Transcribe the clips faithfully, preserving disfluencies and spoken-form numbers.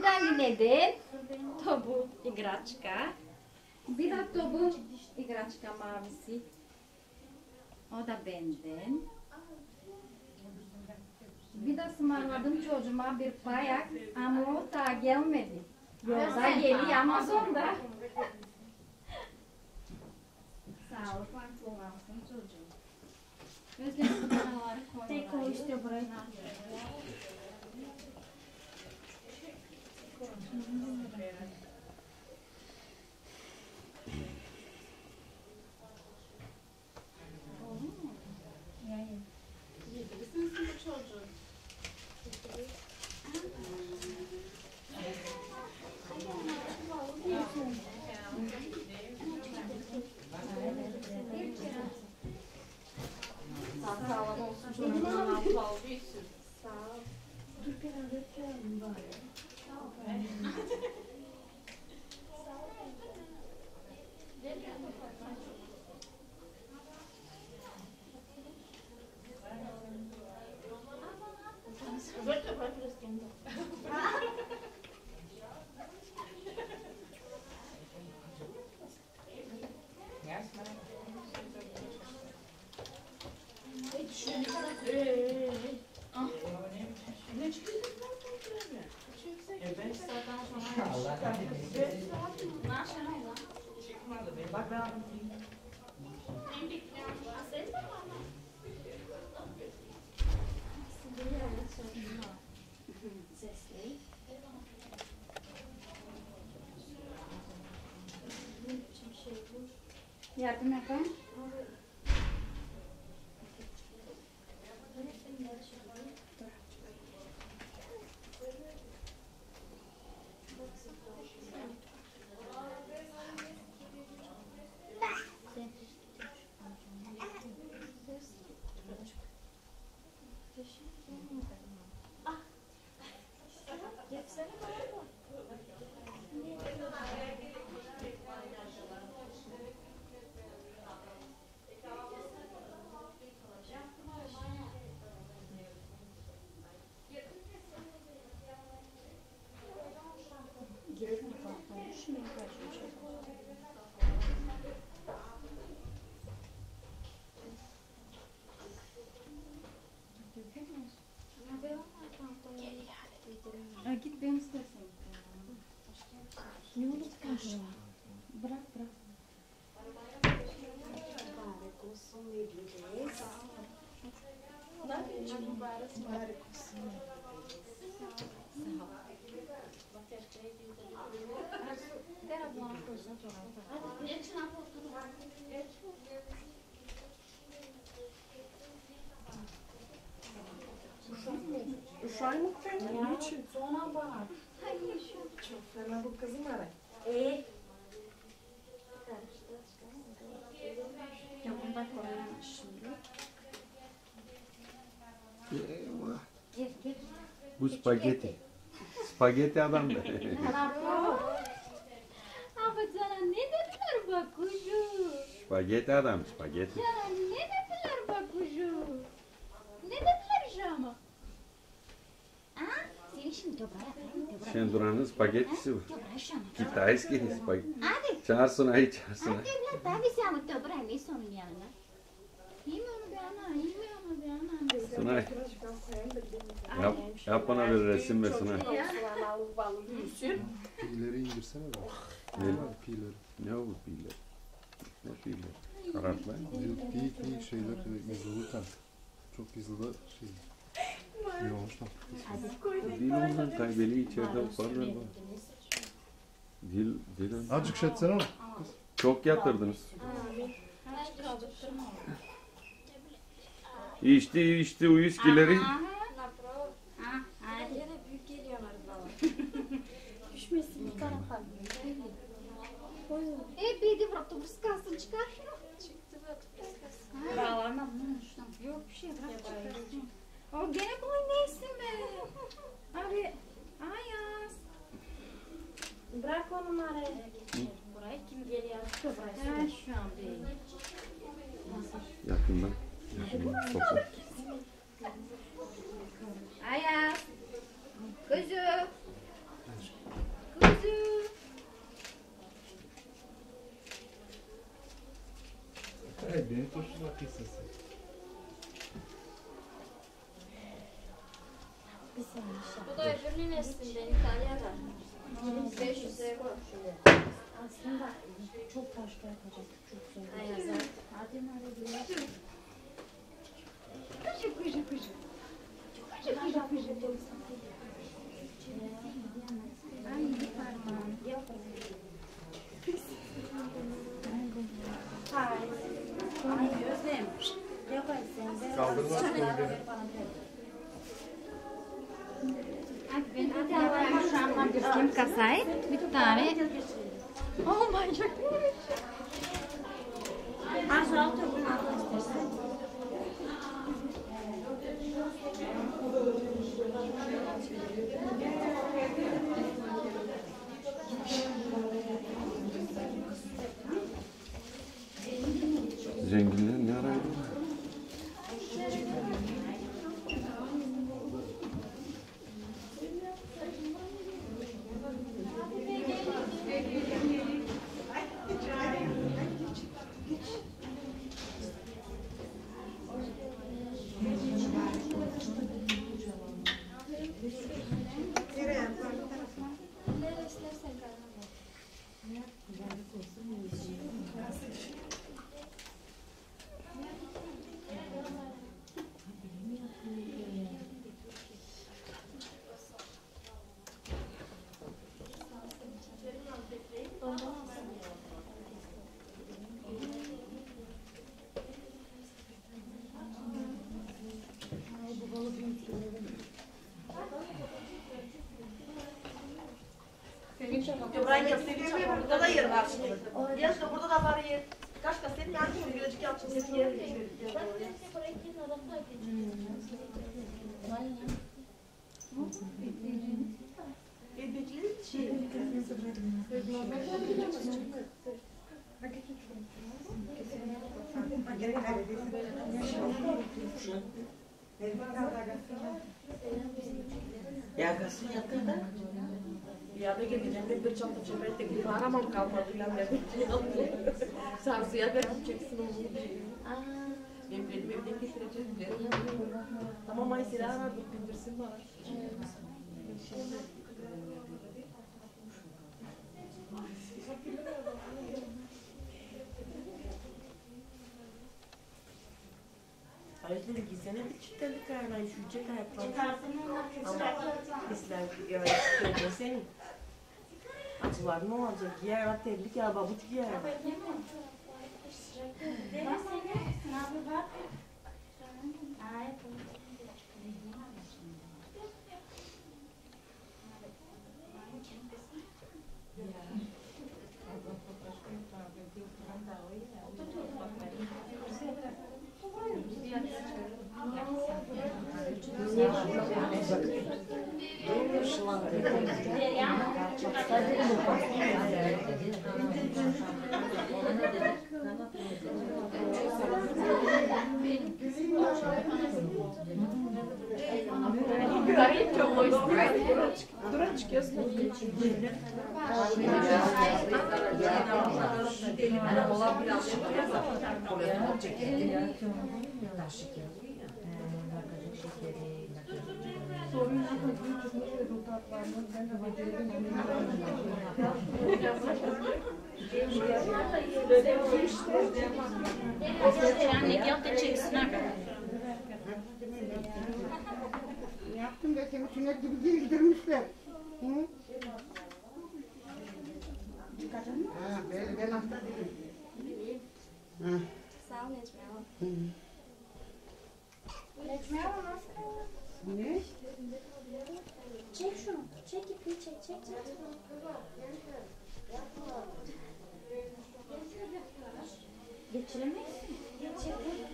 tane neden? Tobu igraçka. Bir de tobu igraçka mavisi. O da benden. Bir de ısmarladım çocuğuma bir payak ama o daha gelmedi. Yolda geliyor Amazon'da. Sağlıkla kullansın çocuğum. Özledim paraları koyuyorlar. Tek o işte burayı. Sağlam olsun çocuğum. Sağ ol. Dur biraz öpüyorum bari. Yardım yapayım. Git ben istersen. Ne oldu karşıma? Bırak bırak. Mübarek olsun veririz. Ne yapayım? Mübarek olsun. Sağ ol. Der ablam koysun sonra. Hadi geçin abla. Uşağın mı benim için? Sonra bak. Hayır şu. Çok fena bu kızım ara. Eee? Ya bunda koyalım şimdi. Eyvah. Gel gel. Bu spagetti. Spagetti adam da. Ama sana ne dediler bak kuşu? Spagetti adam, spagetti. Sana ne dediler bak kuşu? Ne dediler Şam'a? Ha? Seni şimdi toprağa yapayım. Toprağa. Şenduran'ın spagettisi bu. Toprağa Şam'a. Kitayski spagetti. Hadi. Çağırsın ayı çağırsın ayı. Hadi evlat daha bir Şam'ı toprağa ne sonun yanına? Yeme onu bir ana, yeme onu bir ana. Sunay. Yap, yap bana bir resim ve Sunay. Pileri indirsene de. Ne? Pileri. Ne o bu piler? Ne piler? Karartlar mı? Yok değil değil şeyler yazılı kanka. Çok yazılı şey. Yoğunmuş lan. Dil ondan kaybeli içeride yaparlar mı? Dil, dil. Azıcık şetsene ama. Çok yatırdınız. İçti içti o viskileri. Düşmesin bu tarafa. E bir de bırak toprağın kalsın çıkar şunu. Çıktı bak. Kıskası. Bağlarına bunu şuna. Yok bir şey bırak çıkar. O gene bu neyse mi? Abi Ayaz. Bırak onu araya. Buraya kim geliyor? Ha şu an değil. Yakından. Yakından sokak. Ayaz. Kızım. Ben İtalya'da. beş yüz liraya koy şimdi. Aslında çok başka yapacak. Çok zor. Aynen. Hadi hadi. Kuşu kuşu kuşu. Kuşu kuşu kuşu. Ay bir parmağım. Yok. Ay Özlem. Yok ay sen de. Kaldırma. Ben bir tane şu an bizim kasayı bir tane. Oh my god. Aşağı otur bunu al istersen. Zenginler ne araydı? Burayı göstereyim. Burada da yer var şimdi. Yaşka burada da var yer. Kaç kaset yani şimdi birazcık yapacağım. Senin yer. Bebekli şey. Ya gasın yattı da. Ya da gideceğim bir çanta çömelt de bir aramam kalmadı filan dedim. Sarsıya vereceksin onu. Benim benim evden getireceğim de. Tamam Aysel'i aradık bildirsin bana. Aysel'i gitsene bir çittelik ayarlayın şu çift ayaklarını. Ama ister ya senin. Acılar ne olacak? Giyer var tebrik ya babuç giyer. Dura çıkıyorsun. Yaptım da seni sünek gibi giydirmişler. Hı? Ha, ben, ben hasta değilim. Hı. Sağ ol Necmi abla. Hı. Necmi abla nasıl? Ne? Çek şunu. Çek ipi çek çek çek. Geçiremeyiz mi? Geçiremeyiz.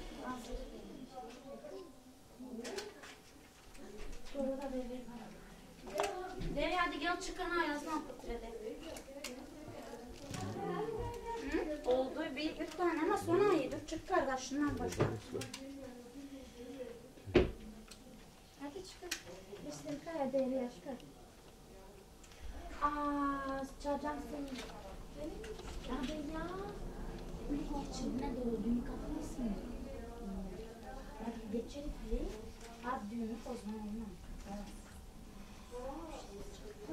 Deri hadi gel çıkın ayazdan putrede. Hı? Oldu bir, bir tane ama sonra iyi. Dur çık kardeşinden başla. Hadi çıkın. İşte kaya deri yaşka. Aaa çalacaksın. Hadi ya. İçine doğru düğün kapıyız mı? Hadi geçelim. Hadi düğünü o zaman olmam.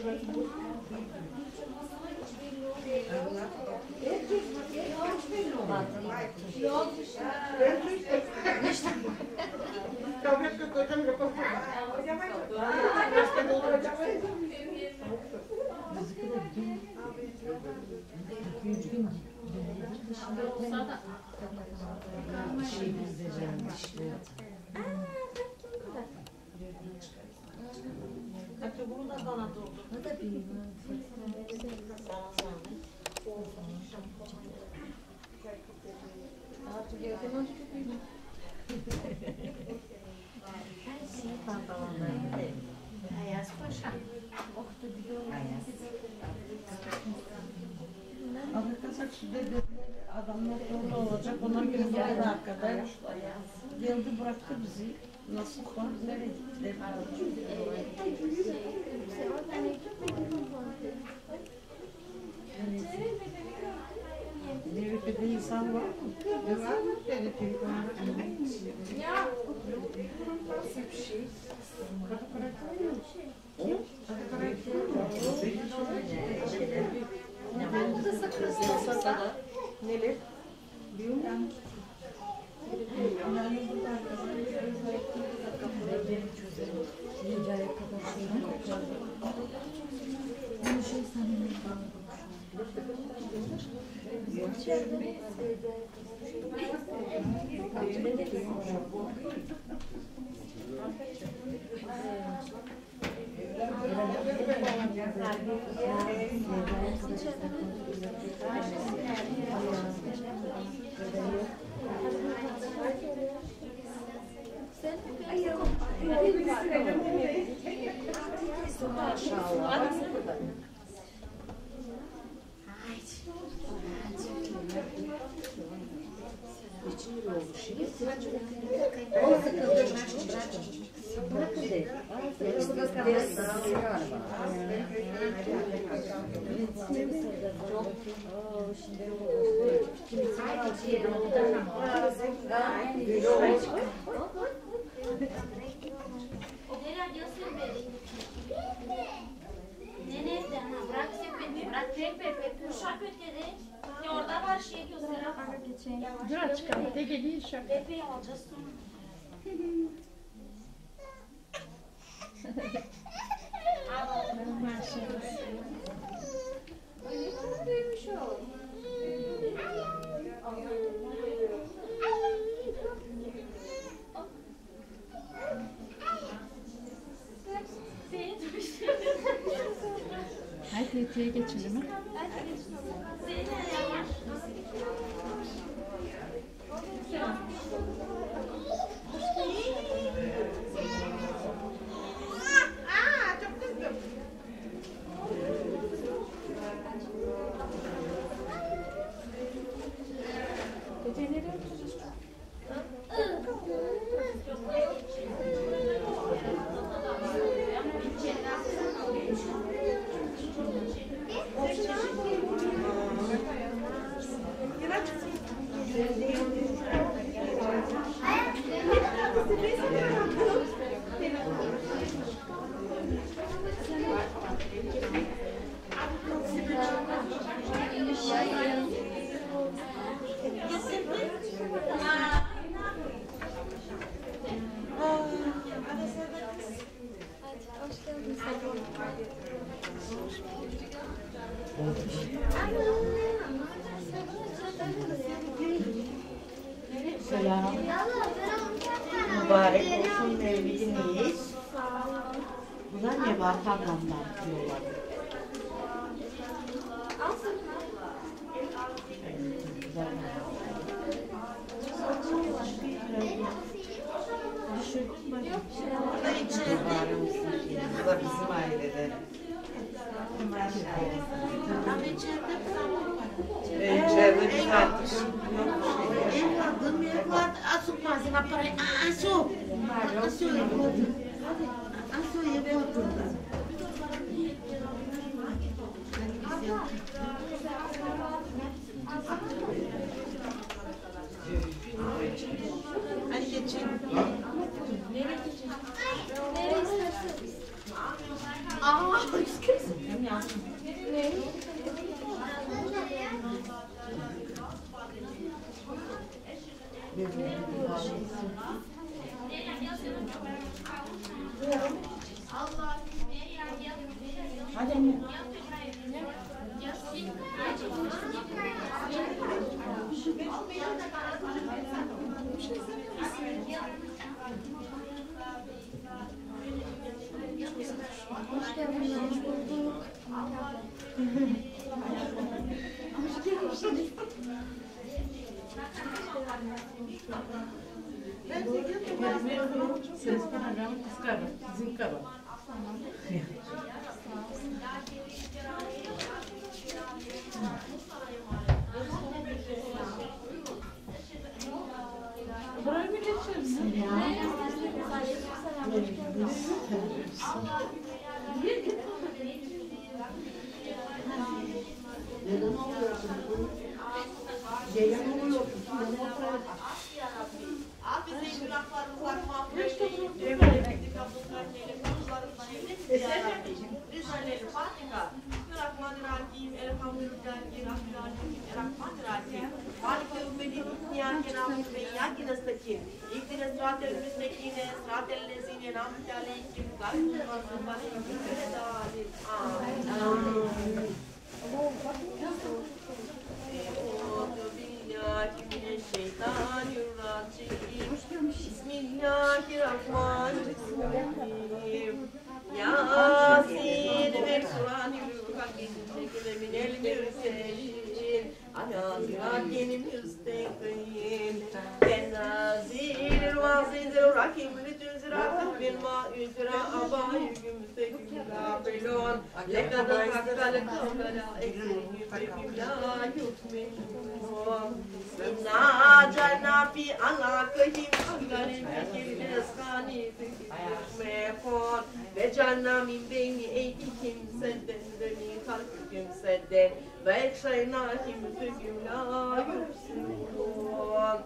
Hatta bunu da bana doldu. Ne da bileyim. Artık yakın çok iyi. Her şey pantolonlarında. Ayaz paşa. Ayaz. Afrika'da dedi adamlar orada olacak. Onlar gibi geldi arkadaş. Geldi bıraktı bizi. Nasıl var? Nereye gittiler? Nevkede insan var mı? Var mı? Dedi Ya. Nasıl bir şey? Ben de sakın. Neler? Dur çıkalım. De geliyor şaka. Bebeği alacağız sonra. Hadi yetiye geçelim. Selam. Mübarek olsun mevlidiniz. Bu da Nebahat ablamdan diyorlar. Bu da bizim ailede. İçeride bir artık evladım evladım asu fazla para asu asu evladım asu evladım hadi geçelim. Nereye geçelim? Nereye istersen. Aa, yazdım. Hadi anne. Hoş geldiniz. Hoş bulduk. Hoş geldiniz. Ses bana kıskanır, sizin kadar. Buraya mı geçersin ya? Bismillahirrahmanirrahim. Yasin ve Kur'an-ı minel mürselin ala siratin müstakim Tenzilul azizir rakim lütünzira bil ma'üzra abayüm sekümla belon lekad hakkal kavla eksim la yutminun inna jalna fi alaqihim agarin fikir eskani mekon ve jalna min beyni eydihim sedden ve min kalbihim sedden ve ekşaynahim fikir la yutminun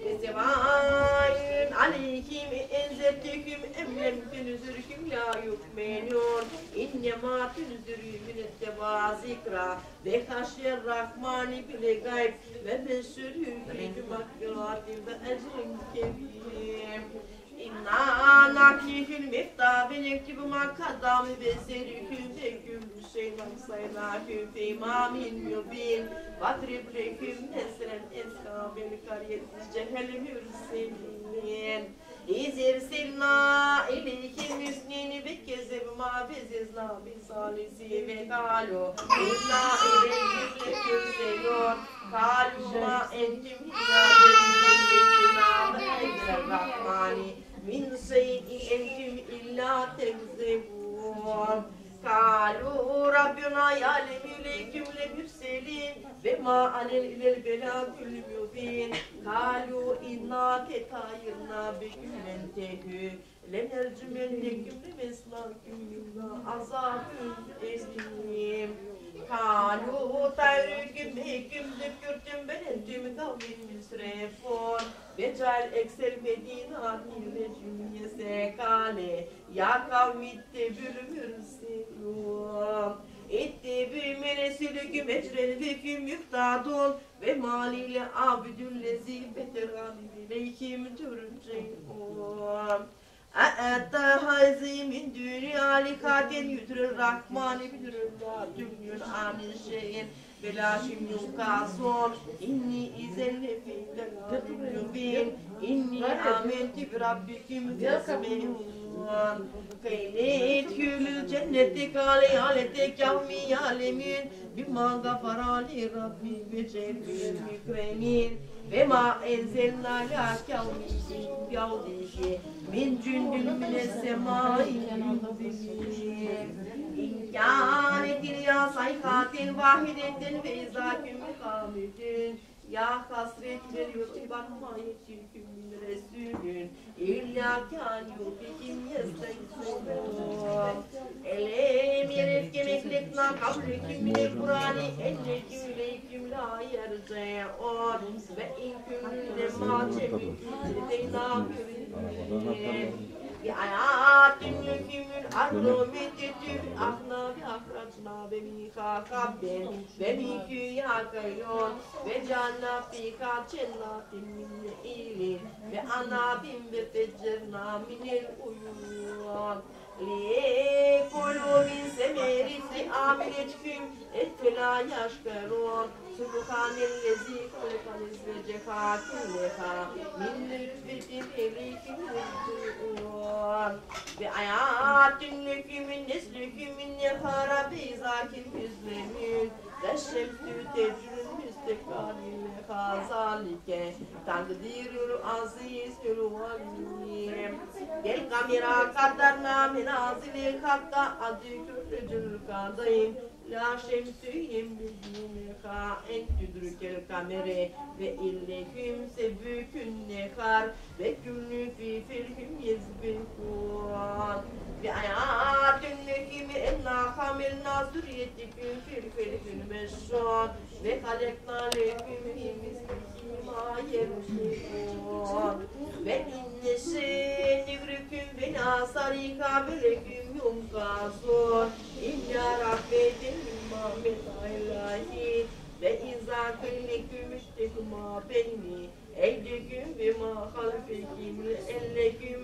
Esevâin aleyhim enzetteküm emlem tünüzürküm la yukmenun İnnemâ tünüzürü münettebâ zikra ve haşyer rahmani bile gayb ve beşşürhüküm akbiratim ve ecrin kebîrim İnna nakihül miftâ ve nektibu makkadâmi ve serüküm ve küllü şeyman saylâküm fe imâmin mübin vadrib leküm nesren eskâbel kariyet cehel mürselin İzirsilna ileyhim müsnini ve kezeb mafizizna bisalisi ve kalu İzna ileyhim leküm seyon kalu ma entim hiyâdemizina ve eyder rahmani min şeyin entim illa tekzebun kalu Rabbuna yâlem yüleyküm le mürselin ve ma alel ilel belâkül mübin kalu inna ketayirna beküm lentehü lenercümelleküm lemeslâküm yullah azâbün eslim kalu tayrüküm heküm dükürtüm benentüm kavmin müsrefon Becal eksel medina ile cümlese kale ya kavmitte bülmürselum etti bülmenesilüküm ecrel veküm müftadun ve maliyle abdüllezi beterani bileykim türceyum A'atta hayzi min dünü alikaten yüdürür rahmani bilürür la dünün amin şeyin Belaşim yukason inni izelle feyden mübin inni amenti bi rabbikim fesmehun Keylet hülül cenneti kâle alete kavmi yâlemin bima gafarali rabbi ve cennetül mükremin ve ma enzelna la kavmi yavdihi min cündün mines semâi İnkânetil ya sayhatin vahidetin ve izâküm mekâmetin ya hasret veriyor bakma yetişküm min resülün İlla kân yubikim yesteysemun Elem yerefke meklekna kabreküm mine Kur'ani enneküm leyküm la yerce'un ve inküm lemâ çeküküm dedeyna kürün بآيات لكم الأرض مدة أخنا بأخرجنا بميخا خبر بميكي يا كيون وجعلنا فيك جنات من نخيل بأعناب وفجرنا من العيون لكلوا من ثمر عاملتكم اتلا يشكرون سبحان الذي خلق الزوج كلها من نطفة إليكم الجنون بآيات لكم من نسلكم من نهار بيزاكم مسلمين والشمس تجري مستقر لها ذلك تقدير العزيز العليم بالقمر قدرنا منازل حتى أدرك القديم لا شمس يمدونها أن تدرك القمر وإليكم سبك النهار وكل في فلهم يسبحون بآيات لكم إنا حملنا ذريتكم في الفلك المشون وخلقنا لكم في مثله ما يمشون وإن نشأ نغرقكم بناصرك ولكم ينقصون إن رحمة مما من الله وإذا كلكم اشتكما بيني أيديكم بما خلفكم لعلكم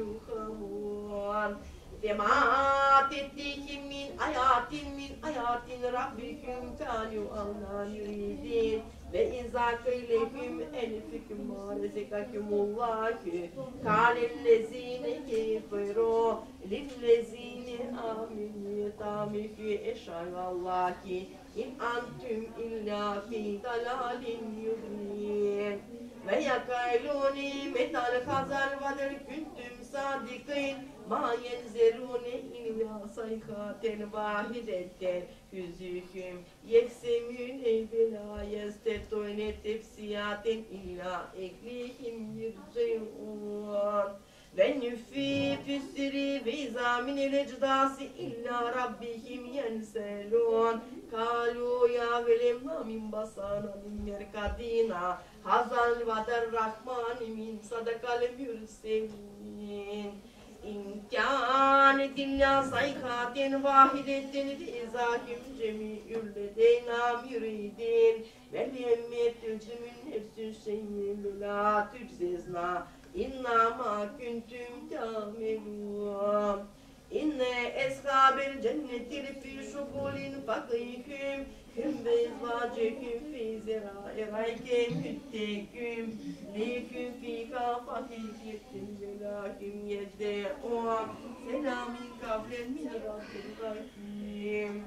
ترحمون بما تأتيكم من آيات من آيات ربكم كانوا أغنى يريدين وإذا قيلكم أنفقوا ما رزقكم الله قال الذين كفروا للذين آمنوا تعملوا إشارة الله إن أنتم إلا في ضلال مبين ويقولون متى الخزر وذل كنتم صادقين ما ينزلون إلا صيحة واحدة yüzühüm yeksemün bila yestetune tefsiyatin ila eklihim yürceyun ve nüfi füsri ve izamin lecdası illa rabbihim yenselun kalu ya velemna min basana min merkadina hazal vadar rahmani min sadakal mürselin İn kânet illâ sayhâtin vâhidetin izâhim cemî'ül ledeyna müridin ve liyemmet tücümün nefsün şeyin belâ tüczizna inna mâ küntüm tâmelûn inne eshâbel cennetil fî şugulin fakîhüm hüm bezvâceküm fî zerâiraykem mütteküm leküm fîkâ fakîhyetin velâküm yedde'ûn selâmin kavlen min rabbin rahîm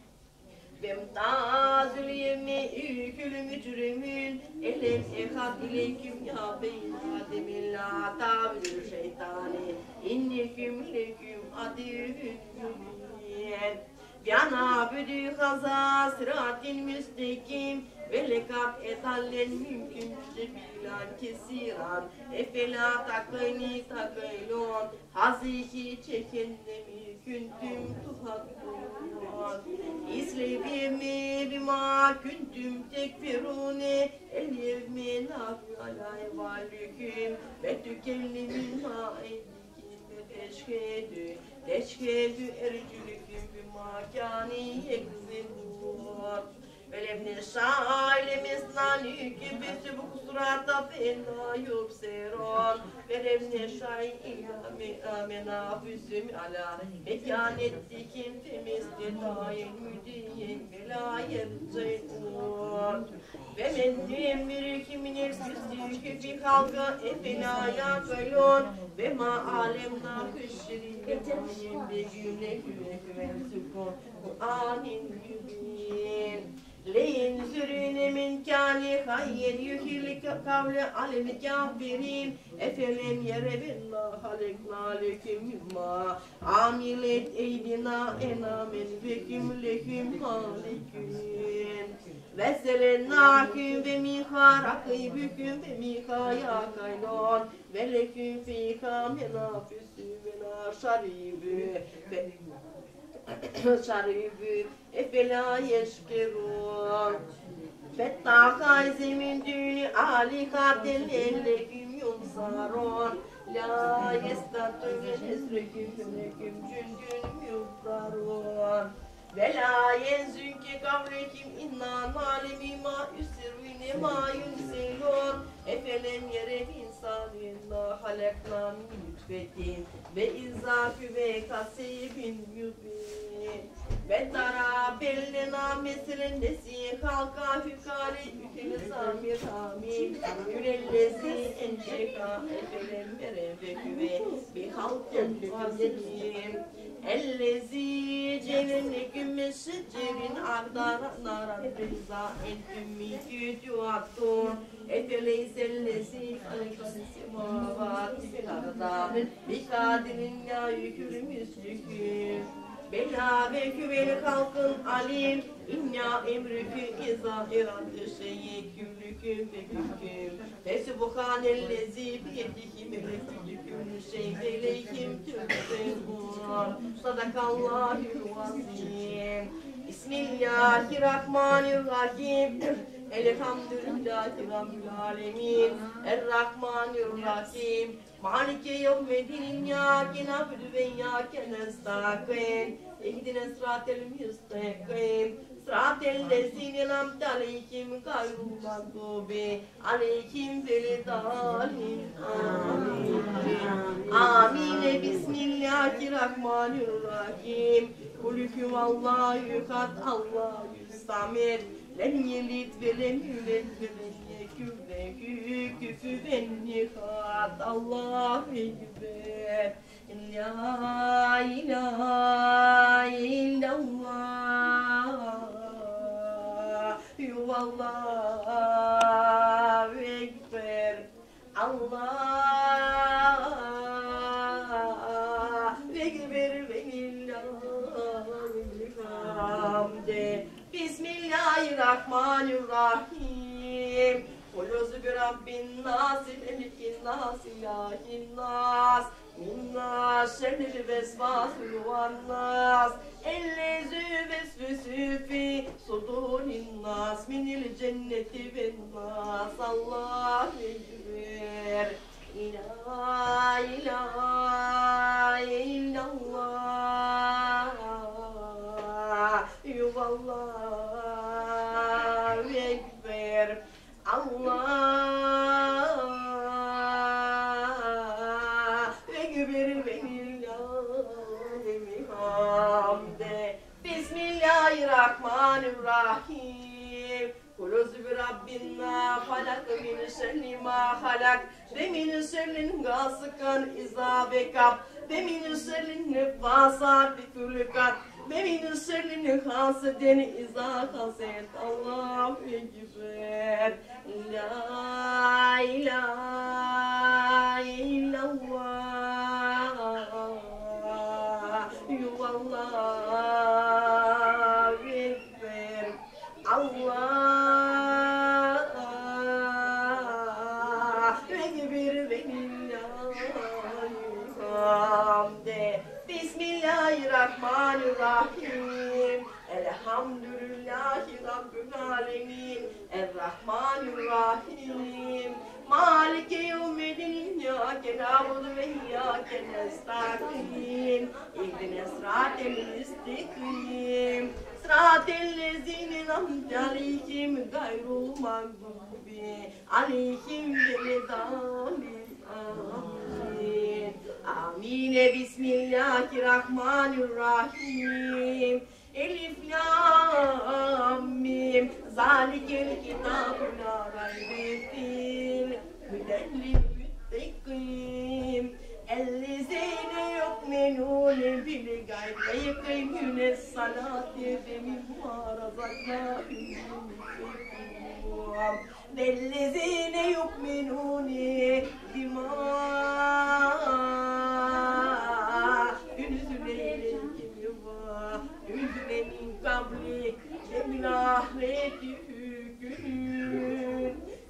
Vemtazül yemme'ükül mücrimün elem ehad ileyküm ya beyn ademil la tâbülü şeytani inneküm leküm adîvün mübin Yana büdü haza sıratin müstekim ve lekat etallen mümkün cebilan kesiran efela takayni takaylon hazihi çekennemi küntüm tuhakkun İslevimi bima küntüm tekfirune elevme nafi alay valüküm ve tükellimin ma'edikim ve teşkedü teşkedü ercülüküm bima kâni yekzibun Velevne şâile mesnânükü besü bu kusurata fenâ yubseron Velevne şâi ilâ menâfüsüm alâ mekânettikim temestetâyen müdiyen velâ yerce'ûn Ve men nüemmürükü minel süstükü fi halka efenâ yâkayôn Ve ma âlemnâ hüşşirî yembegûn lekû ve sükûn Kur'ânin mübîn Leyin sürüne min kâni hayyen yuhil kavle alel kâfirin Efelem yerebinna halekna leküm mimma Amilet eydina enamen veküm leküm halikün Veselennâküm ve mihâ rakîbüküm ve mihâ yâkaylon Ve leküm fîkâ menâfüsü ve nâşarîbü ve şarîbü efela yeşkerûn Fettâkâ zemin dünü âlihâten elleküm yumsarûn La yestatü ve nesreküm feneküm cündün yubrarun. Ve la yenzünke kavlekim inna nalemi ma üsirvine ma yunsilun. Efelem yerem insaninna halekna min lütfetin ve izafü ve kasibin mübin. Ve tara bellena meselen nesi halka hükale ükele samir hamim. Gülellezi enşeka efelem yerem ve küve bir halkın vazelim. Ellezi cevenne gümmesi cevin ardara naran rıza en ümmi gücüatun. Efeleyzellezi aleyhissi semavat karda bir kadinin ya yükürüm yüzlüküm. Bela ve küveli kalkın alim İnna emrükü izâ iradü şeyi küllüküm ve küllüküm. Fesubhanellezi biyedihi melekülüküm şey veleykim tübsehûn. Sadakallahü'l-azim. Bismillahirrahmanirrahim. Elhamdülillahi Rabbil alemin. Errahmanirrahim. Malike yevmeddin iyyâke na'budu ve iyyâke nestaîn. İhdina sıratel müstakîm. Sıratel lezîne en'amte aleyhim gayril mağdûbi aleyhim veleddâllîn. Amin. Amin. Bismillahirrahmanirrahim. Kul huvallahu ehad Allahus samed. Lem yelid ve lem yulad ve lem yekun lehu kufuven ehad. Allahu ekber. La ilahe illallah. Yuvallahu ekber. Allah ekber ve lillahi'l hamd. Bismillahirrahmanirrahim. Kuluzu bi Rabbin nas, melikin nas, ilahin nas. Minna şerril vesvasil vannas. Ellezü vesvesü fi sudurin nas. Minil cenneti ven nas. Allahu ekber. La ilahe illallah. Yuvallahu ekber. Allah ekber ve lillahi'l hamd. Bismillahirrahmanirrahim. Kulûzü bi Rabbinna halak min şerri ma halak ve min şerrin gâsikan izâ vekab ve min şerrin nefâsât fil-ukad ve min şerrin hasidin izâ hased. Allahu ekber. La ilahe illallah. Yuvallahu ekber. Allah ekber ve lillahi'l hamd. Bismillahirrahmanirrahim. Elhamdülillahi Rabbil alemin. Errahmanirrahim. Malike yevmeddin iyyâke na'budu ve iyyâke nestaîn. İhdina sıratel müstakîm. Sıratel lezîne en'amte aleyhim gayril mağdûbi aleyhim veleddâllîn. Amin. Amin. Bismillahirrahmanirrahim. Elif lam mim. Zalikel kitâbu lâ raybe fîh. Huden lil-muttaqîn. Ellezîne yu'minûne bil-gayb ve yukîmûnes-salâte ve mimmâ razaknâhum yunfiqûn. Vellezîne yu'minûne bimâ unzile ileyhim ve unzile min qablik ve min ahireti hükmün.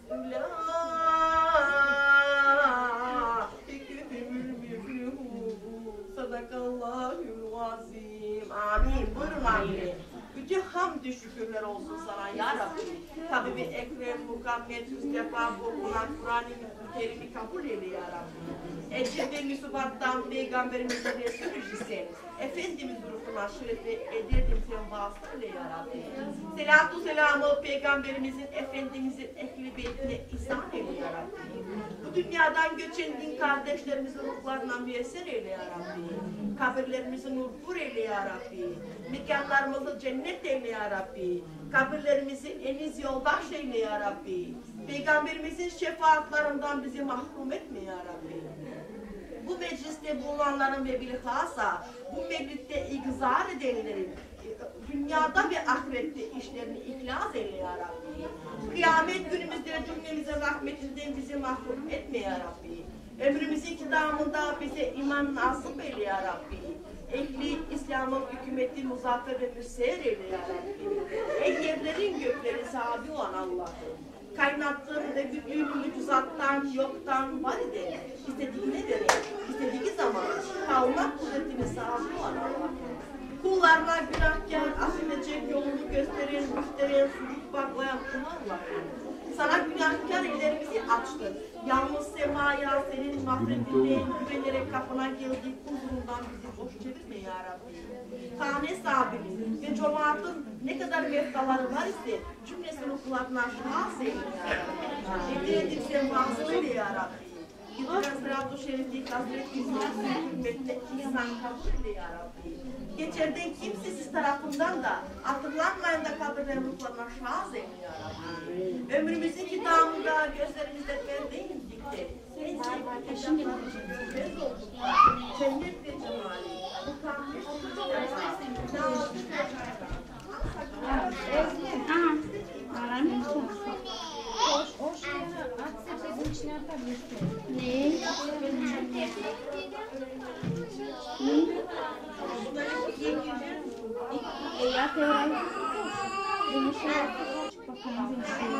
Sadakallahü'l-azim. Amin. Buyurun amin. Bütün hamdü şükürler olsun sana ya Rabbi. Tabi bir ekrem, mukadmet, üstefa, bu Kur'an-ı Kerim'i kabul eyle ya Rabbi. Ecevdeni Subat'tan Peygamberimize Resulü Efendimiz ruhuna şerefe ederdim sen vasıtayla ya Rabbi. Selatu selamı Peygamberimizin, Efendimizin ehli beytine ihsan eyle ya Rabbi. Bu dünyadan göçen din kardeşlerimizin ruhlarına müyesser eyle ya Rabbi. Kabirlerimizi nur eyle ya Rabbi. Mekanlarımızı cennet eyle ya Rabbi. Kabirlerimizi eniz yoldaş eyle ya Rabbi. Peygamberimizin şefaatlarından bizi mahrum etme ya Rabbi. Bu mecliste bulunanların ve bilhassa bu mecliste igzar edenlerin dünyada ve ahirette işlerini ihlas eyle ya Rabbi. Kıyamet günümüzde cümlemize rahmetinden bizi mahrum etme ya Rabbi. Ömrümüzün iktidarında bize iman nasip eyle ya Rabbi. Ehli İslam'ın hükümeti muzaffer ve müseyir eyle ya Rabbi. Ey yerlerin gökleri sahibi olan Allah'ım. Kaynattığın ve bütün mücüzattan, yoktan var eden, istediğine göre, istediği zaman kalmak kudretini sahibi olan Allah'ım. Kullarına günahkar, affedecek yolunu gösteren, müsteren, sucuk baklayan Allah'ım. Sana günahkar ellerimizi açtın. Yalnız semaya senin mahvedinden güvenerek kapına geldik huzurundan bizi boş çevirme ya Rabbi. Tane sahibinin ve cemaatin ne kadar meftaları var ise cümlesini kullarına şahs eyle ya Rabbi. Ede edip sen vasıl eyle ya Rabbi. Yıllar Sırat-ı Şerif'lik Hazreti İslam'ın hürmetine insan kabul eyle ya Rabbi. Geçerden kimsesiz tarafından da hatırlanmayan da kabirlerin ruhlarına şahs eyle ya Rabbi. Ömrümüzün kitabında gözlerimizde perdeyiz dikte. Sen sevgi yaşamın göz olduk. Cennet ve cemali. Bu kahve O şeyini atsa bizim içine atabilirsin. Ne? E ya teorik. Bunu şey yapalım. Bakalım.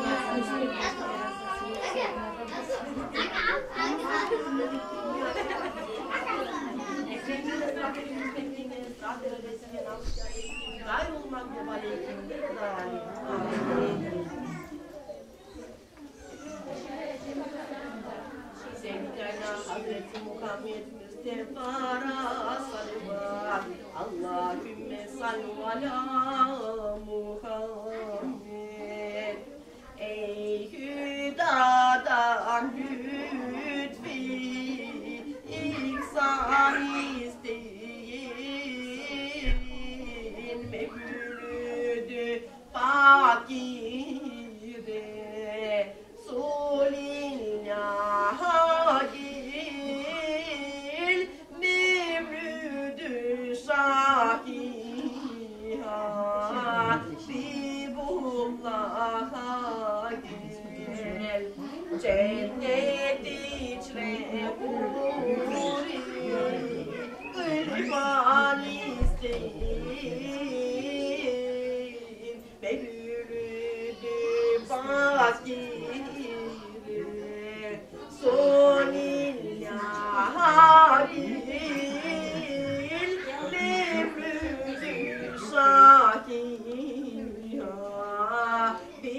Hazreti Muhammed Mustafa'ra salvat. Allahümme sallu ala Muhammed. Ey hüdadan lütfi ihsan isteyin. Mevlüdü fakire sulinna gil mevlüdü şahiha Bibullah'a gel cennet içre huri gırban isteyin mevlüdü fakire Sonillah gil mevlüdü şahiha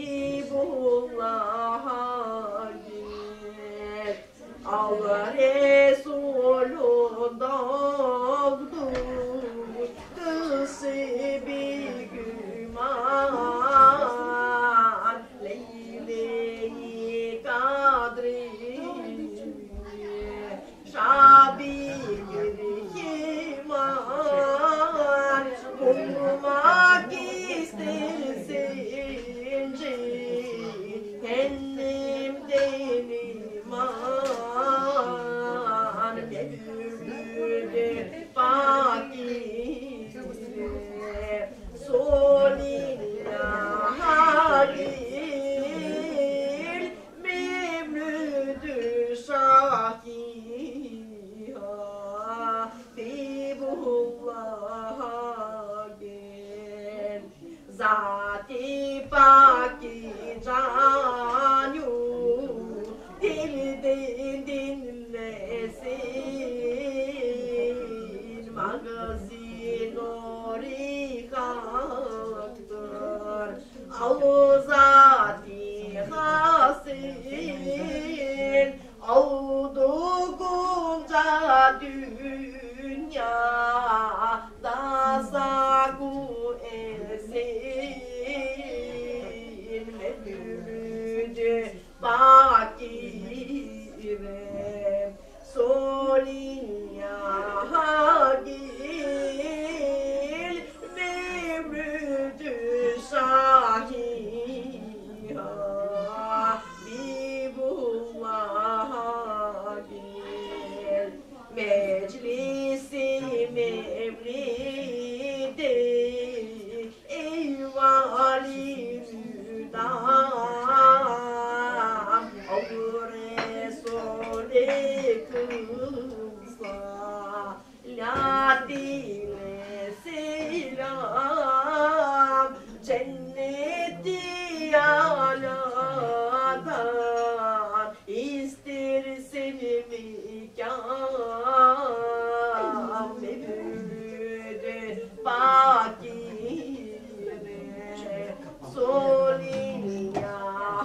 Bibullah'a gel Allah Resulü doğdu kısı bir güman Leyle-i Kadri Şabir iman bulmak istersin cehennemden iman mevlüdü fakire sonillah gir mevlüdü şahiha Bibullah'a gel Zat-ı Paki canyu dilden dinlesin magazin ori haktır Al zat-ı hasin Avdugun dünyada sagu esin mevlüdü bakire solinya hagil mevlüdü şahiha bibullaha gel meclisi mevlidi eyvali müdam olur Resulü kılsa latine selam cenneti aladan istersen mikam mevlüdü bakire solinya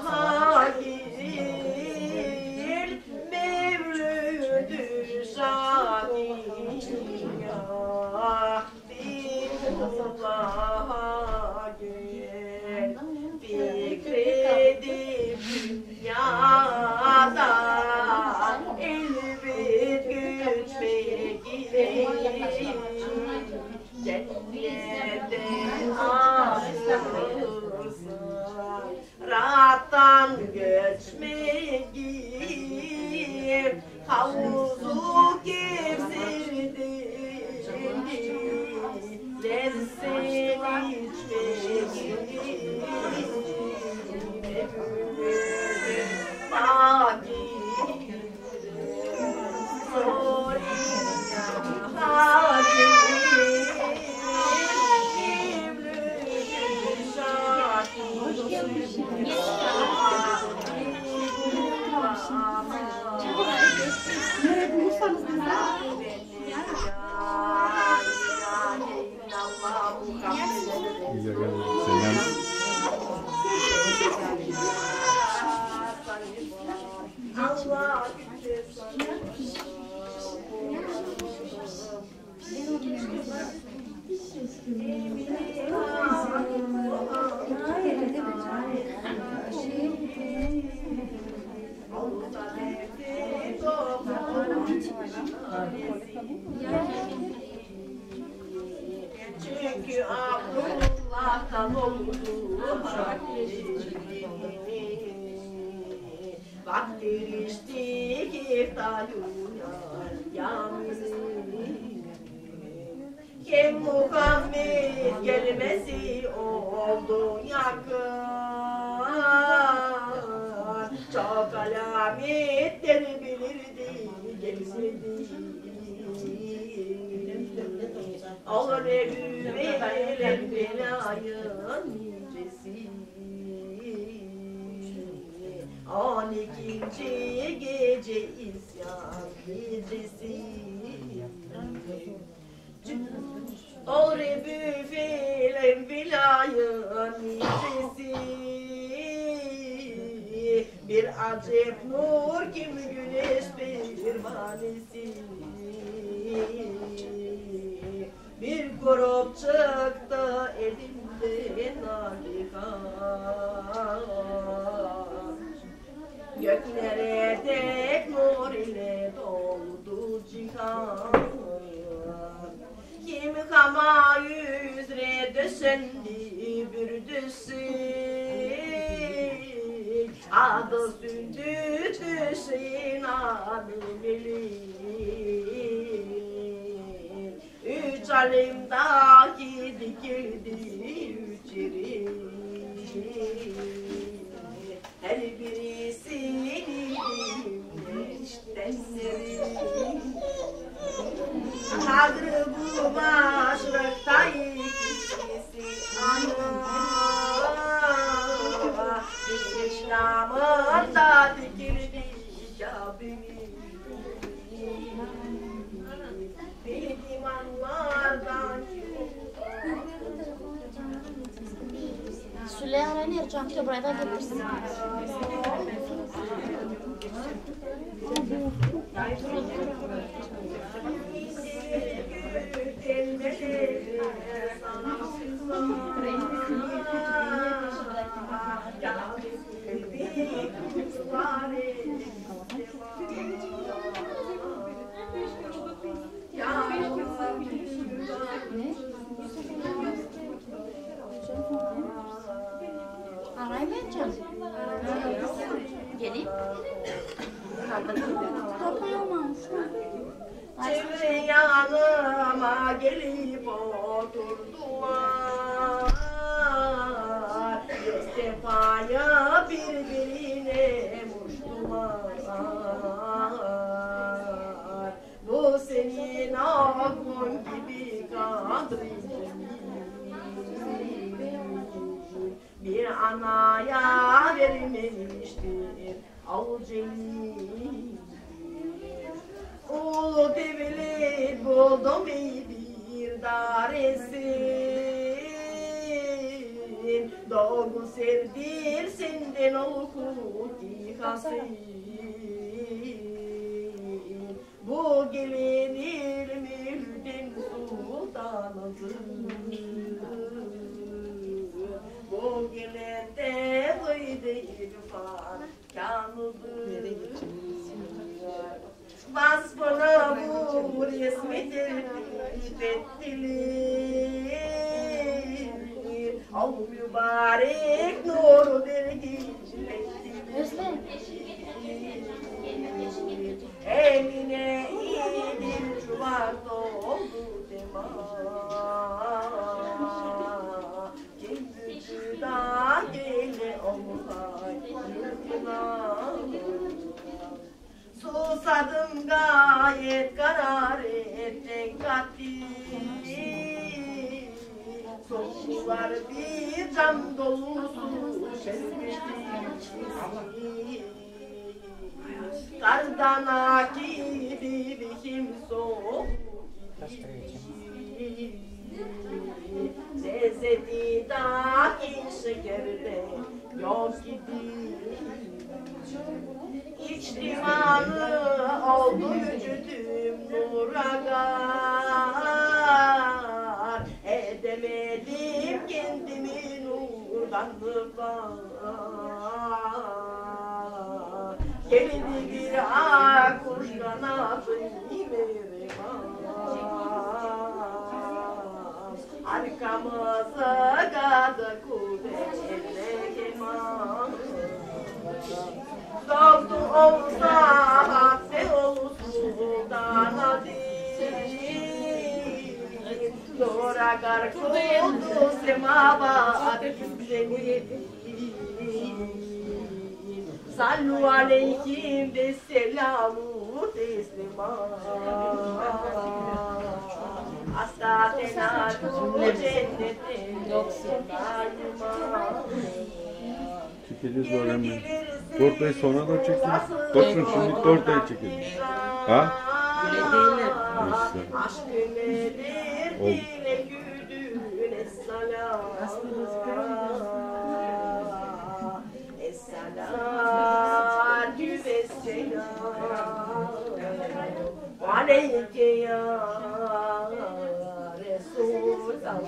hagil mevlüdü şaniya bihullaha gel fikredip dünyada elbet güçmek ile cennete ayrılsa rahattan göçmeyi havuzu kevserdi lezzet içmeyi mevlüdü bakire solinya hagil mevlüdü Nereye bulursanız kızlar. İyi ya gel. Selam. Allah çünkü Abdullah'tan oldu vakti geçtik iftaluna yamin kim Muhammed gelmesi oldu yakın çok alametleri bilirdi gelmedi olur Ebu Veren belayın nicesi on ikinci gece isyan gecesi olur Ebu Veren belayın nicesi bir acep nur kimi güneş pervanesi bir grup çıktı elimde nalihan göklere dek nur ile doldu cihan kim kama yüzre döşendi bürdüsü adı sündü düşün adı bilir üç alemdaki dikildi üç yeri her birisini güneşten serin kadrı bu maşrıkta ikisi ana İslam'ında dikildi Kabe'nin bir imanlardan Süleyman'ı yarayacağım ki buraya da gelirsin. yapacağım? Geleyim. Toplayamam şu an. Çevre yanıma gelip oturdular. Yüz defaya birbirine muştular. Bu senin aklın gibi kadridir. Bir anaya verilmemiştir avuceli. Ulu devlet buldum bir daresin. Doğru sevdir senden okuti hasin. Bu gelinir mülden sultanıdır. Bu gelende buydu irfan kanıdır. Vasfına bu resmidir ettilir. Al mübarek nuru Özlem. Emine iyidir çuvar doldu dema. Kim gücü da gele olmay yurtuna. Susadım gayet karar ettin katil. Sokular bir cam dolusu şerbeti. Kardan akibi kim soğuk. Lezzeti dahi şekerde yok idi. İçtimanı oldu vücudum nuragar. Edemedim kendimi nurdan var. Geldi bir akkuş kanatı arkamıza gadı kuvvetle keman. Zavdu olsa hasse olsun değil. Zora gar kurdu semavat güzeli. Sallu aleyhim ve selamu teslimat. Aslatena tu cennetin daima. Çekeceğiz öğrenmeyi. Tortayı sonra da çekeceğiz. Dostum şimdi tortayı çekelim. Ha? Öyle değiller. İşte. Aşk nedir dile güdün es-salam. Es-salatü vesselam. Aleyke ya Resulallah.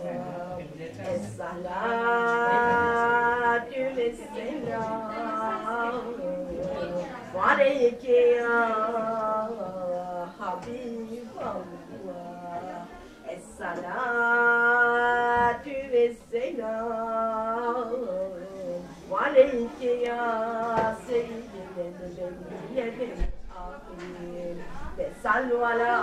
Es-salatü vesselam. Aleyke ya Habiballah. Es-salatü vesselam. Aleyke ya Seyyidel Amin. Ve sallu ala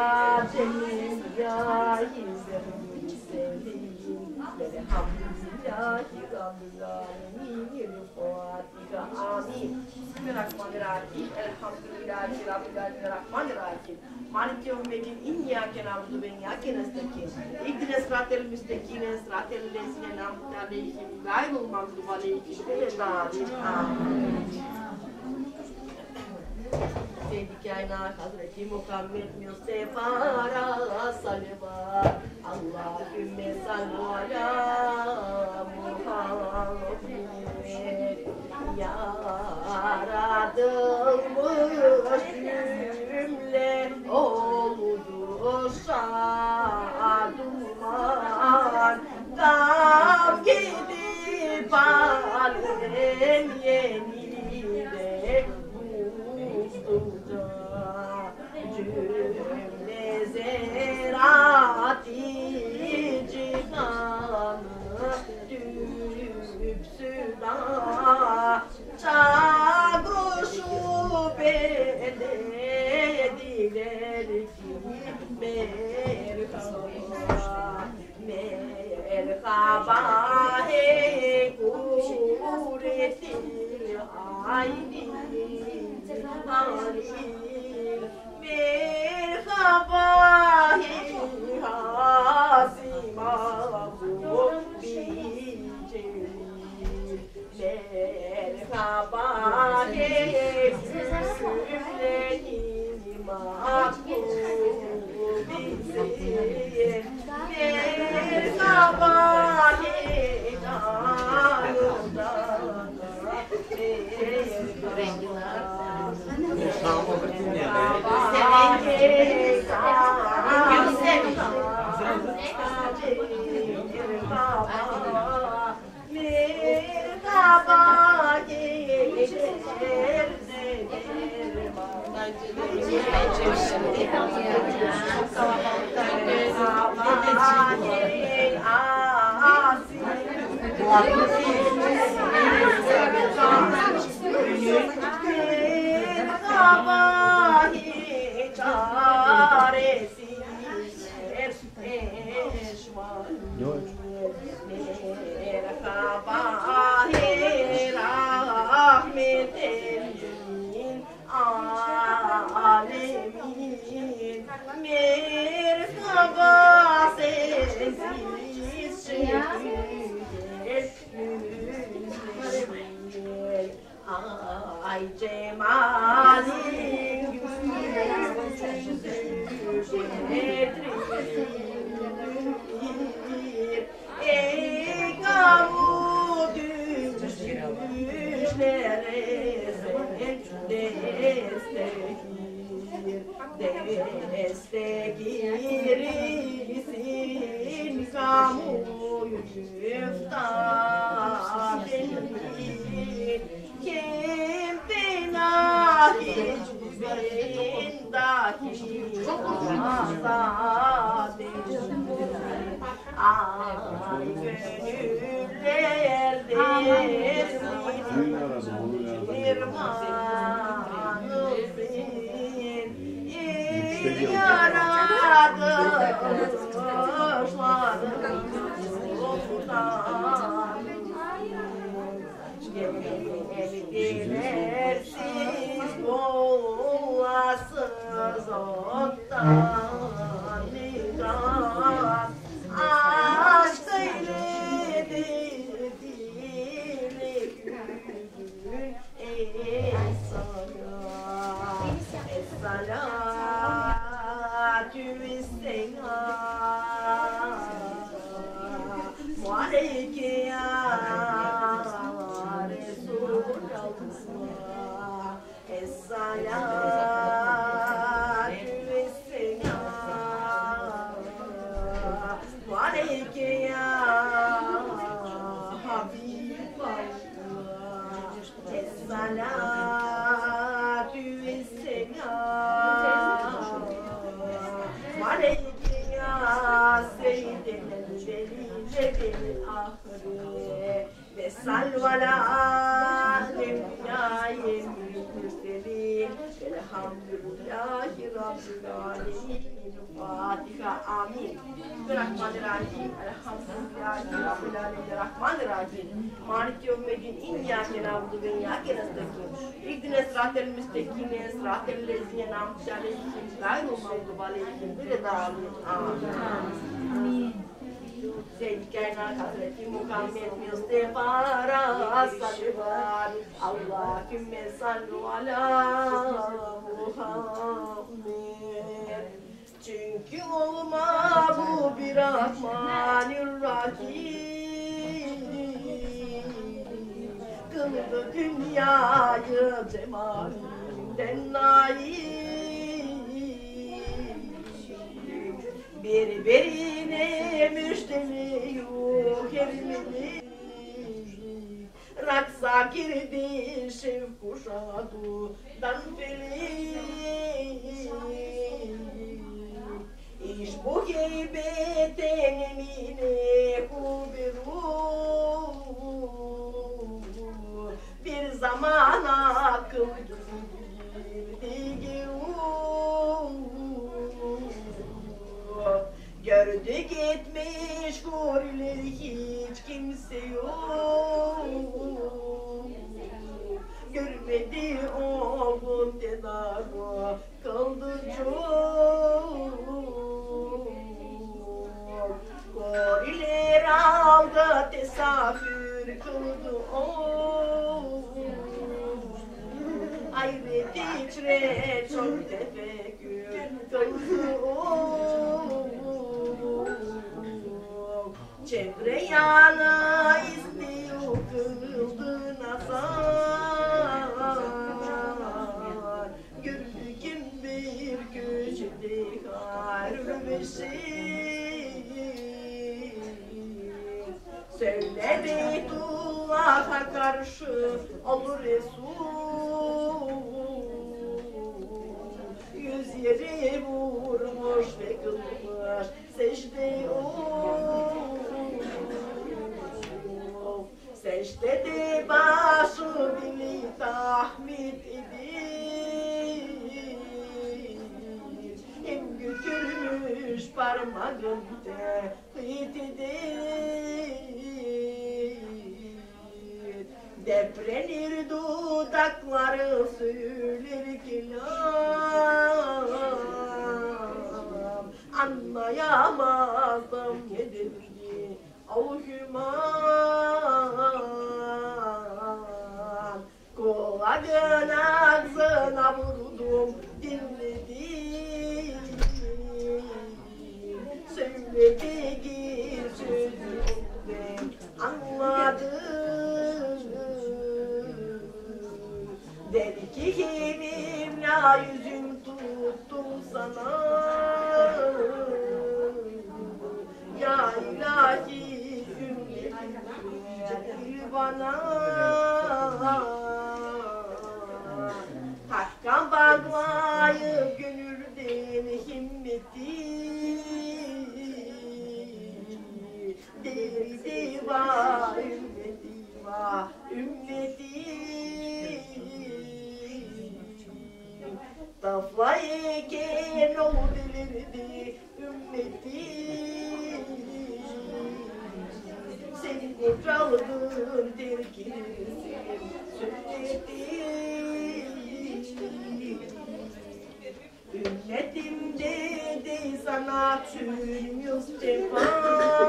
cemiyâhi zerri-i-selim. Velhamdülillahi Rabbil âlemin. Fatiha. Amin. Bismillahirrahmanirrahim. Elhamdülillahi Rabbil âlemin. Rahmanirrahim. Malik yevmeddin. İyyâke na'budu ve iyyâke nestaîn. İhdina sıratel müstakîm. Sıratel lezîne en'amte aleyhim. Gayril mağdûbi aleyhim ve lâddâllîn. Amin. Sevdi kainat Hazreti Muhammed Mustafa'ra salavat. Allahümme sallu ala Muhammed. Yaratılmış cümle oluşa duman. Gam gidip alem yenide cümle zerati cihanı düp sudan sabahı kureti ayni halil merhaba hasima bu bicil merhaba sümleni makbul bizir merhaba merhaba sensiz ay cemalin yüzüdir ey kavut düşlere sen destekir destekirsin kamuyu müftadelir kim benahi cüzberin dahi azadedir ay gönüllerde Düğün aradım, onu yardım. Gelirsiz boğazsız ottan nidam aşk eyledir dili gül ey sana es-salatü ve-selam aleyke ya Resulallah es-salatü ve-selam aleyke ya Habiballah es-salatü ve-selam aleyke ya seyyidel velile bil ahire ve salvala alemnâye mürselin elhamdülillahi rabbil alemin. Fatiha amin. Bismillahirrahmanirrahim. Elhamdülillahi rabbil alemin. Rahmanirrahim. Malik yevmeddin. İyyâke na'budu ve iyyâke nestaîn. İhdine sıratel müstakîm. Sıratel lezîne en'amte aleyhim gayril mağdûbi aleyhim veleddâllîn. Amin. Seyyid Kainat Hazreti Muhammed Mustafa'ra salvat. Allahümme sallu ala Muhammed. Çünkü olma bu bir Rahmanirrahim. Kıldı dünyayı cemalinden naim. Birbirine müştemiyor evimiz. Raksa girdi şevk kuşadudan feliz. İş bu heybetin emine kubiru. Bir zaman akıl girdi gördü gitmiş hurileri hiç kimse yok. Görmedi oğlum tedavi kaldı çok. Goriler aldı tesafür kıldı o. Ayrı titre çok tefekkür kıldı o. Çevre yana istiyor kıldı nazar. Gülgün bir güçlü harbeşi. Söyle Beytullah'a karşı olur Resul. Yüz yeri vurmuş ve kılmış secde o. Secdede başı bili tahmid edin. Hem götürmüş parmağında hıt edin. Deprenir dudakları söyler kelam. Anlayamazdım nedirdi avhüman. Kulağın ağzına vurdum dinledim. Söylediği sözümden anladım. Dedi ki kimimle yüzüm tuttum sana. Ya ilahi ümmetim bana. Hakka bağlayıp gönülden himmeti. Deri diva ümmeti va ümmeti. Taflayken o delirdi ümmeti. Seni kurcaldın terkilirsin sünneti. Ümmetim dedi sana tüm Mustafa.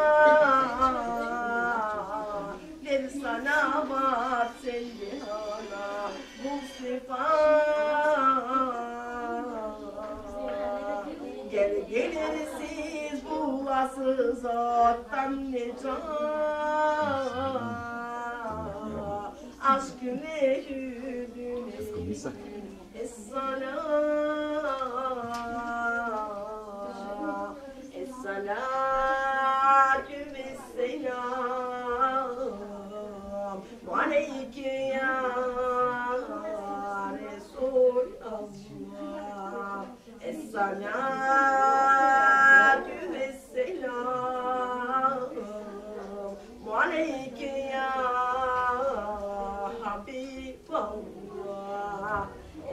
Der sana var sende hala Mustafa. Gel gelirsiz bulasız zattan necat. Aşkın ehudün es-salam. Es-salatü vesselam aleyke ya Resulallah. Es-salatü vesselam aleyke ya Habiballah.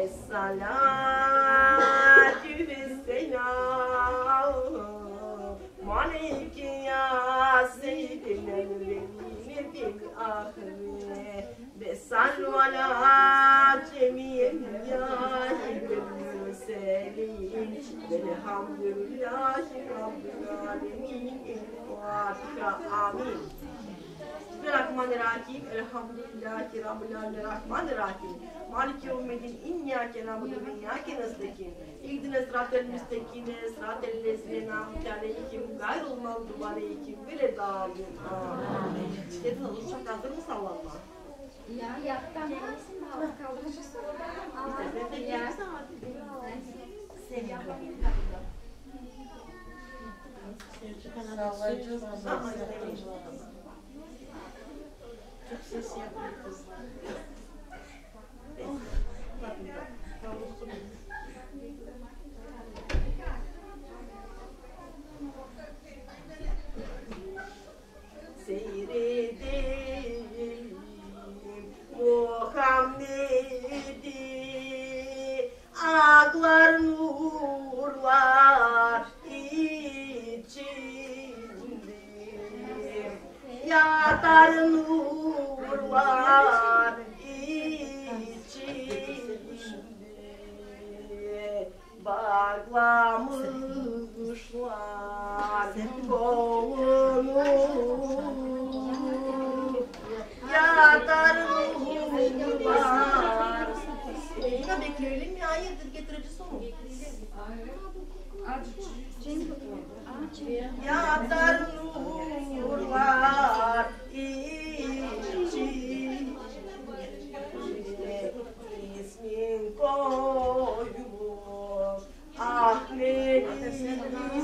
Es-salatü vesselam aleyke ya seyyidil evveline bil ahire. Ve sallu ala cemiyel yâhil mürselin. Velhamdülillahi rabbil alemin. El-Fatiha. Amin. Bismillahirrahmanirrahim. Elhamdülillahi rabbil alemin. Rahmanirrahim. Maliki yevmiddin. İyyâke na'budu ve iyyâke nestaîn. İhdine sıratel müstakîm. Sıratel lezîne en'amte aleyhim gayril mağdûbi aleyhim veleddâllîn. Amin. Dedin olursak hazır mı sallanma? Ya yaptan neresin daha kaldırmışsın? Ya. Seviyorum. Sallayacağız mı? Çok ses yapıyor kızlar. Seyredelim Muhammed'i, aklar nurlar içinde. yatar nurlar içinde bağlamışlar kolunu yatar nurlar. Yine bekleyelim ya, hayırdır getirici sonu. Yatar nurlar içinde ismin koymuş Ahmet'in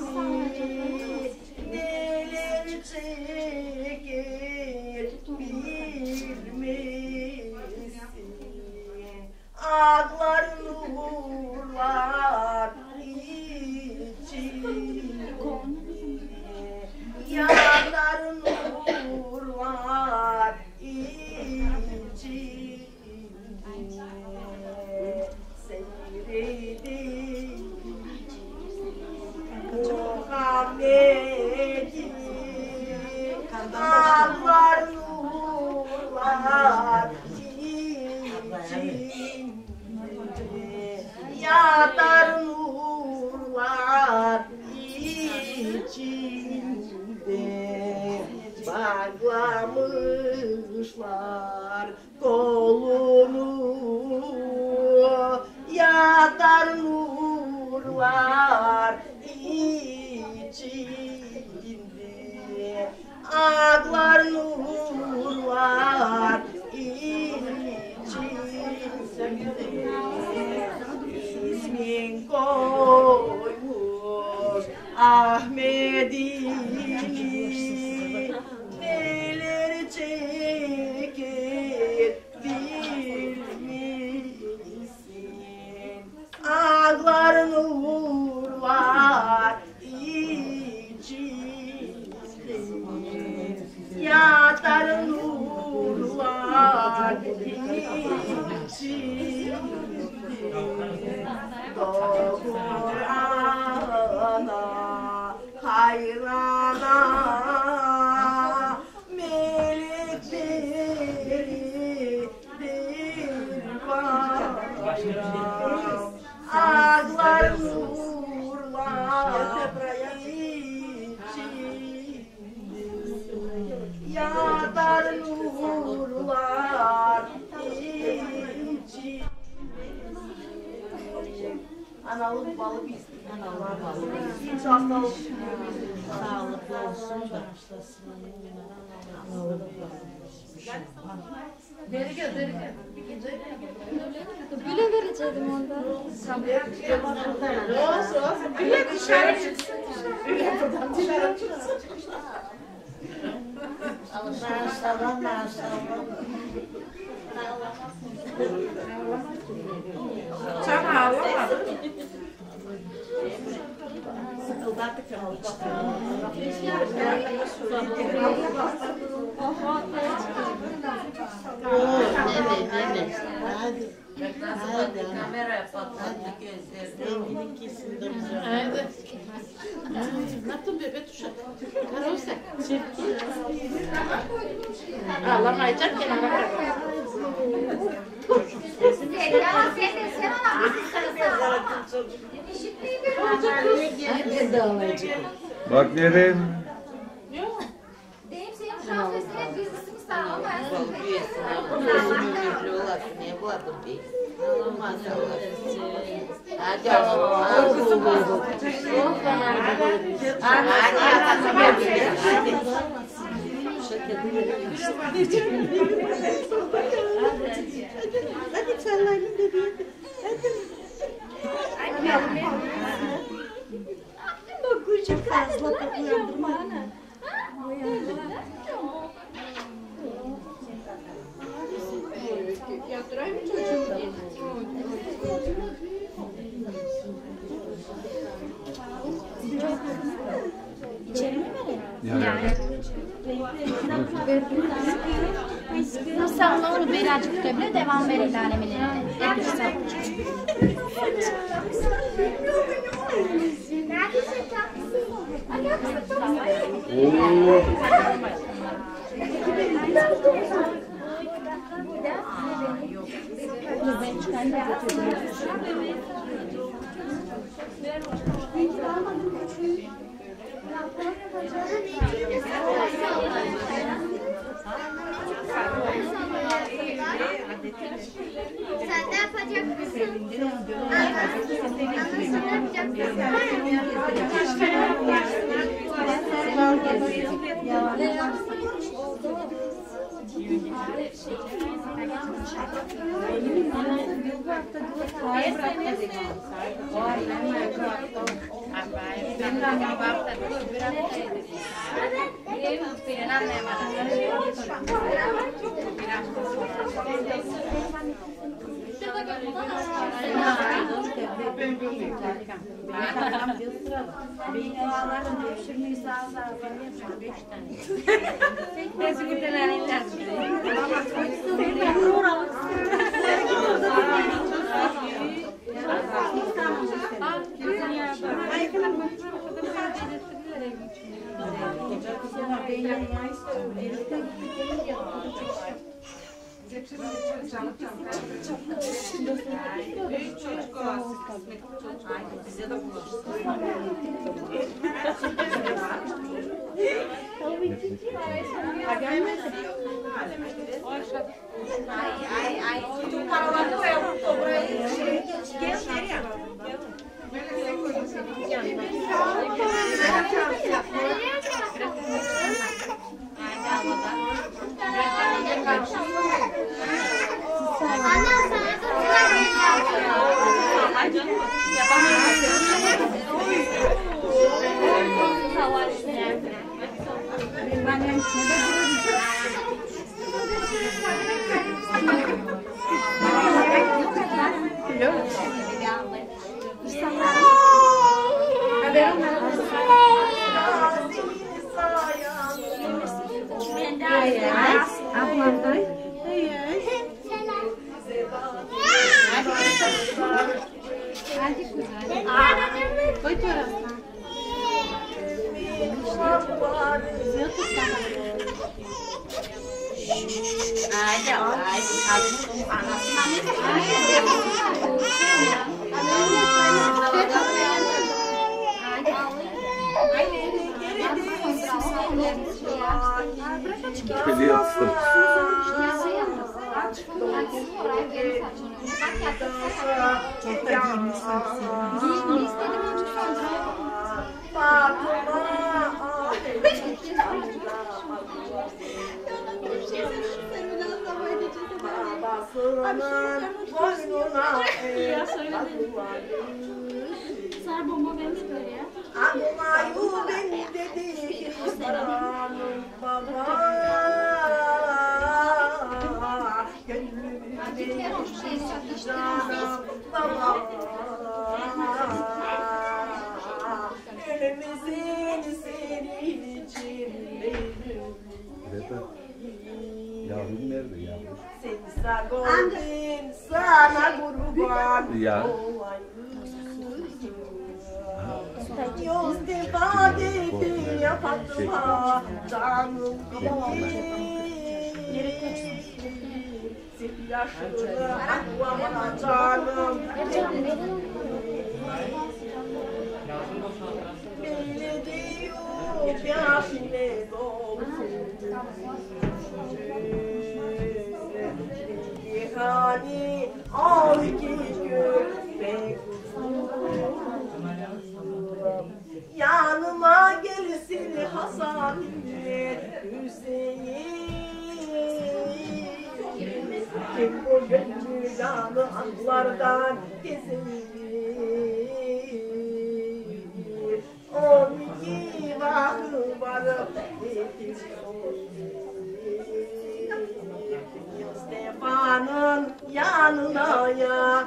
neler çekir bilmesin. Ağlar nurlar içinde yanar nurlar içinde seyredin Muhammed'i ağlar nurlar içinde yatar nurlar içinde bağlamışlar kolunu yatar nurlar içinde ağlar nurlar içinde ismin koymuş Ahmet'ini neler çekir bilmesin. Ağlar nurlar içinde yatar nurlar içinde Kur'an'a hayrana melekleri bayram ağlar nurlar içinde yatar nurlar içinde. Analık balık istedim. Analık balık. Hiç hastalık. Sağlıklı olsun da. Analık balık. Beri gel, beri gel. Güle vereceğim ondan. Olsun olsun. Güle dışarı çıksın. Güle buradan dışarı çıksın. Maşallah maşallah. Sen ağlama. Sıkıldattık ama. Evet evet. Hadi. Hadi. Kameraya patlattı gözlerini. Renginin kesildi güzel. Hadi. Nasıl bebek uşak? Karolsak. Ağlamayacak kenara kadar. Ya sen de sen alamazsın. Ben de alacağım. Bak Nerin. Deyim senin şahsesine dizisini sağlamayasın. Hadi Allah'ım. Hadi sallayın bebeğim. Hadi. Çok fazla da uyandırma. Yatırayım mı çocuğum diye. İçeri mi verelim? Yani. Sen onu birazcık tutabilir, devam verin alemelerine. Oo. Sen de yapacak mısın? Anlasın yapacak Hediye yapsın. Sarı bomba beni söylüyor. Anumayu beni dedi Hanım baba Gönlümü canım baba Elimizin senin için Nerede? Yavrum nerede yavrum? Seni sağ olayım sana kurban Ya. Yüz defa dedi ya Fatıma canım Seni yaşlı aklıma canım Beni diyor yaşlı dolsun Hani al ki köpek Yanıma gelsin Hasan Hüseyin Kim o gönlü yanı aklardan kesin On iki vakı varıp Stefan'ın yanına ya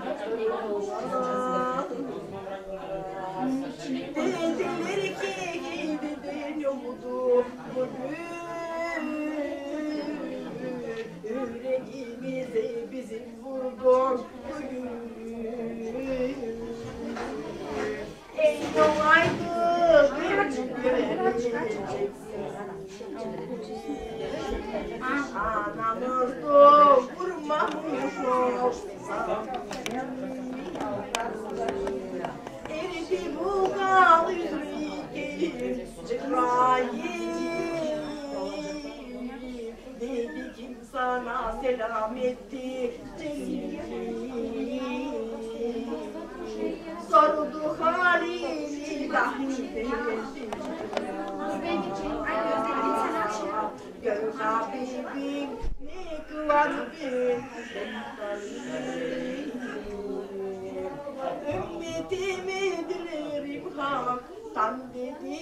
Dediler ki gidin yoldu bugün Yüreğimize bizim vurdun bugün Ey olaydı göreceksin Anamız da vurmamış olsa Cebrail dedi kim sana selam etti Cebrail sordu halini rahmi gör Habibim ne kıvardın ümmetimi dilerim haktan dedi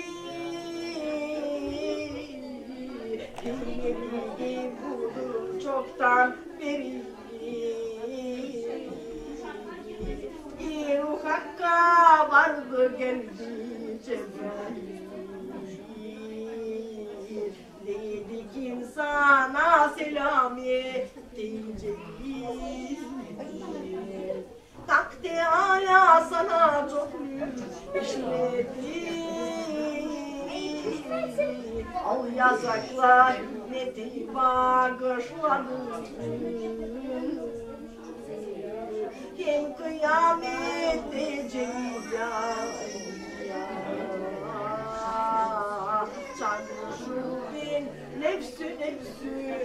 bildiğim budur çoktan beri İru hakka vardı geldi Cebrail dedi kim sana selam etti Cebrail Tak Teala sana çok işledi Al yasaklar ümmeti bağışladı Kim kıyamette Cebrail Çarşubin nefsü nefsü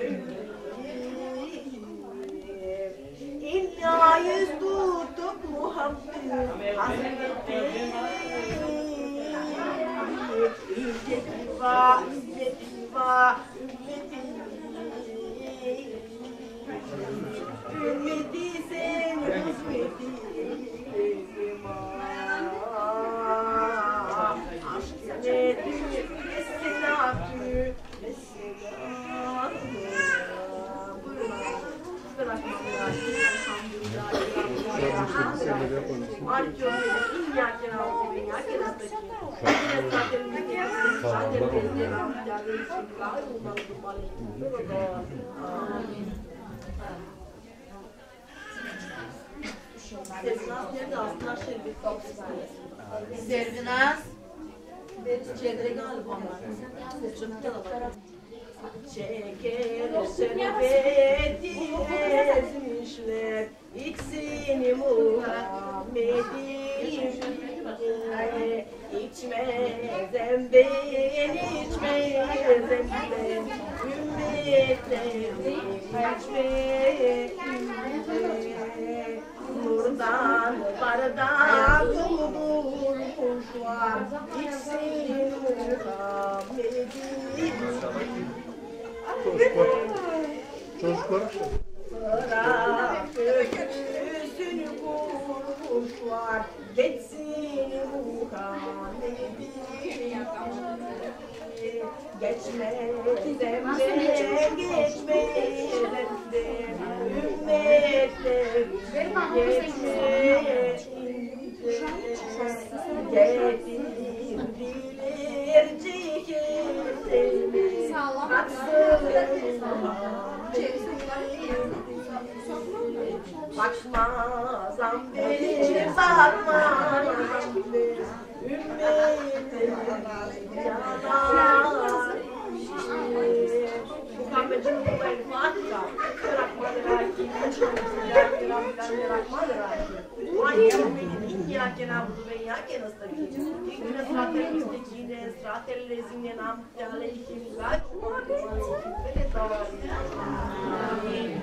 İlla yüz tutup Muhammed Hazreti İzzeti va, izzeti va, ümmeti Ümmeti sen, ümmeti Aşk nedir, esselatü, esselatü Servinaz. Çevre galiba. Şeker şerbeti ezmişler İçsini Muhammed'im İçmezem ben, içmezem ben Ümmetlerim içmezem Nurdan bardak doldurmuşlar İçsini Muhammed'im Çocuklar. Bırak göğsünü vurmuşlar, geçsin Muhammed'i. Geçmezem de, geçmezem de, ümmetler geçmeyince. Getirdiler cihetimi, katsın Bakmazam beni, bakmazam beni, ümmetim yanar. Muhammed'in olayı Fatiha, Bismillahirrahmanirrahim, Bismillahirrahmanirrahim. Muhammed'in iyyâke na'budu ve iyyâke nestaîn. İhdina sıratel müstakîm, sıratel lezîne en'amte aleyhim gayril mağdûbi aleyhim veleddâllîn. Amin.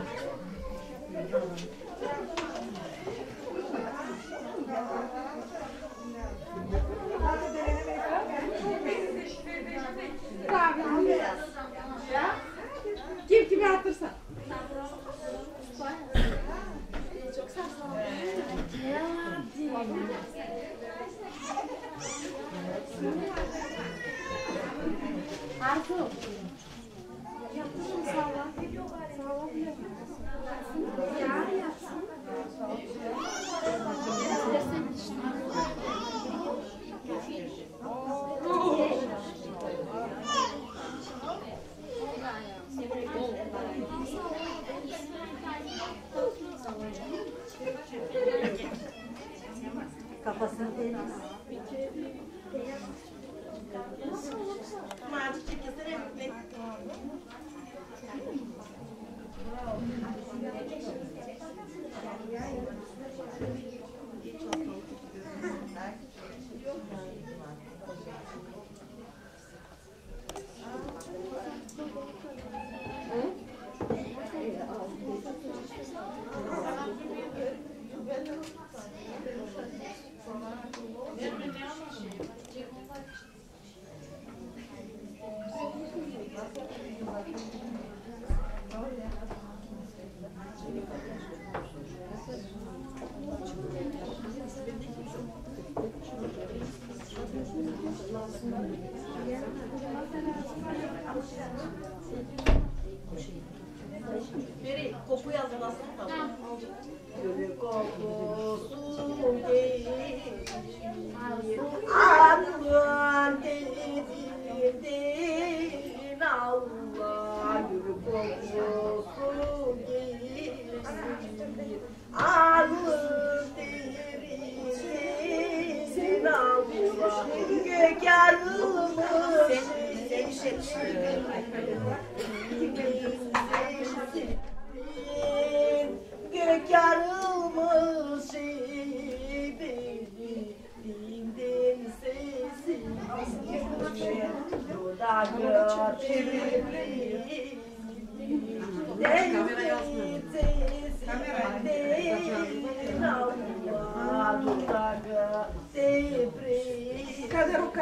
Kim kimi atırsa. Çok sağ ol. Arzu. Yaptın sağlam. Sağlam yapın. Ya yapsın. İstersen işte. Kafasını değil. Ama artık çekilsene mi?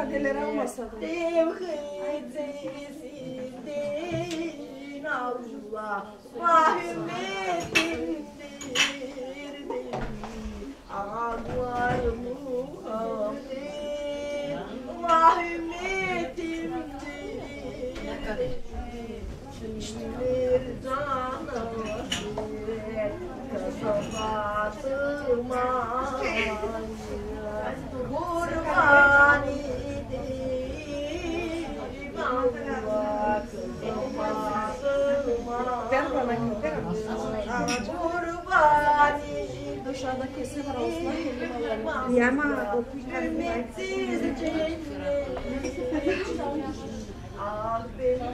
perdeleri almasadım. Tevhidin Allah mahvetindir ağlar Muhammed mahvetindir bir canavir kasabatıma kurban edeyim Allah kasabatıma Ver bana ver. kurban edeyim Dışarıda kesin var Osman. Yama ümitsiz cennet ah benim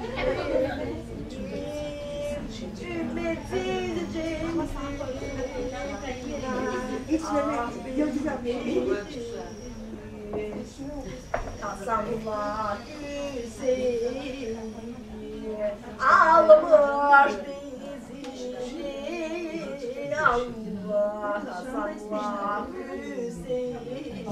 ümitsiz cennet Hasanullah Hüseyin almış dizini Allah Hasanullah Hüseyin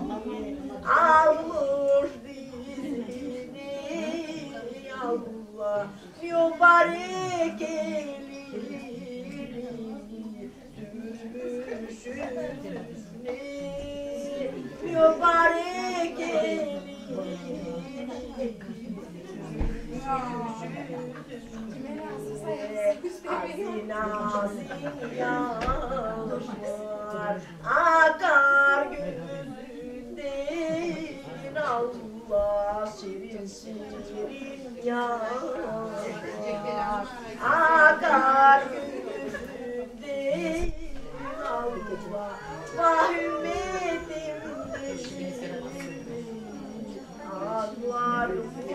almış dizini Allah mübarek elini sürmüşüne mübarek elini Azin azin yağmur akar gözünden Allah şirin şirin yağmur akar gözünden Allah vahmetim ağlar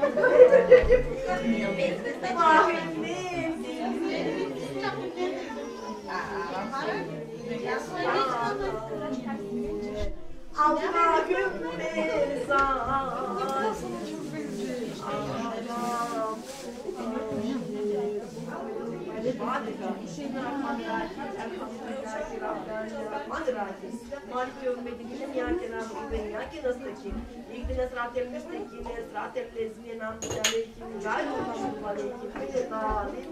Allah'ım mezar Malik yevmedin iyyâke na'budu ve iyyâke nestaîn. İhdina sıratel müstakîm sıratel lezîne en'amte aleyhim gayril mağdûbi aleyhim ve'd-dâllîn.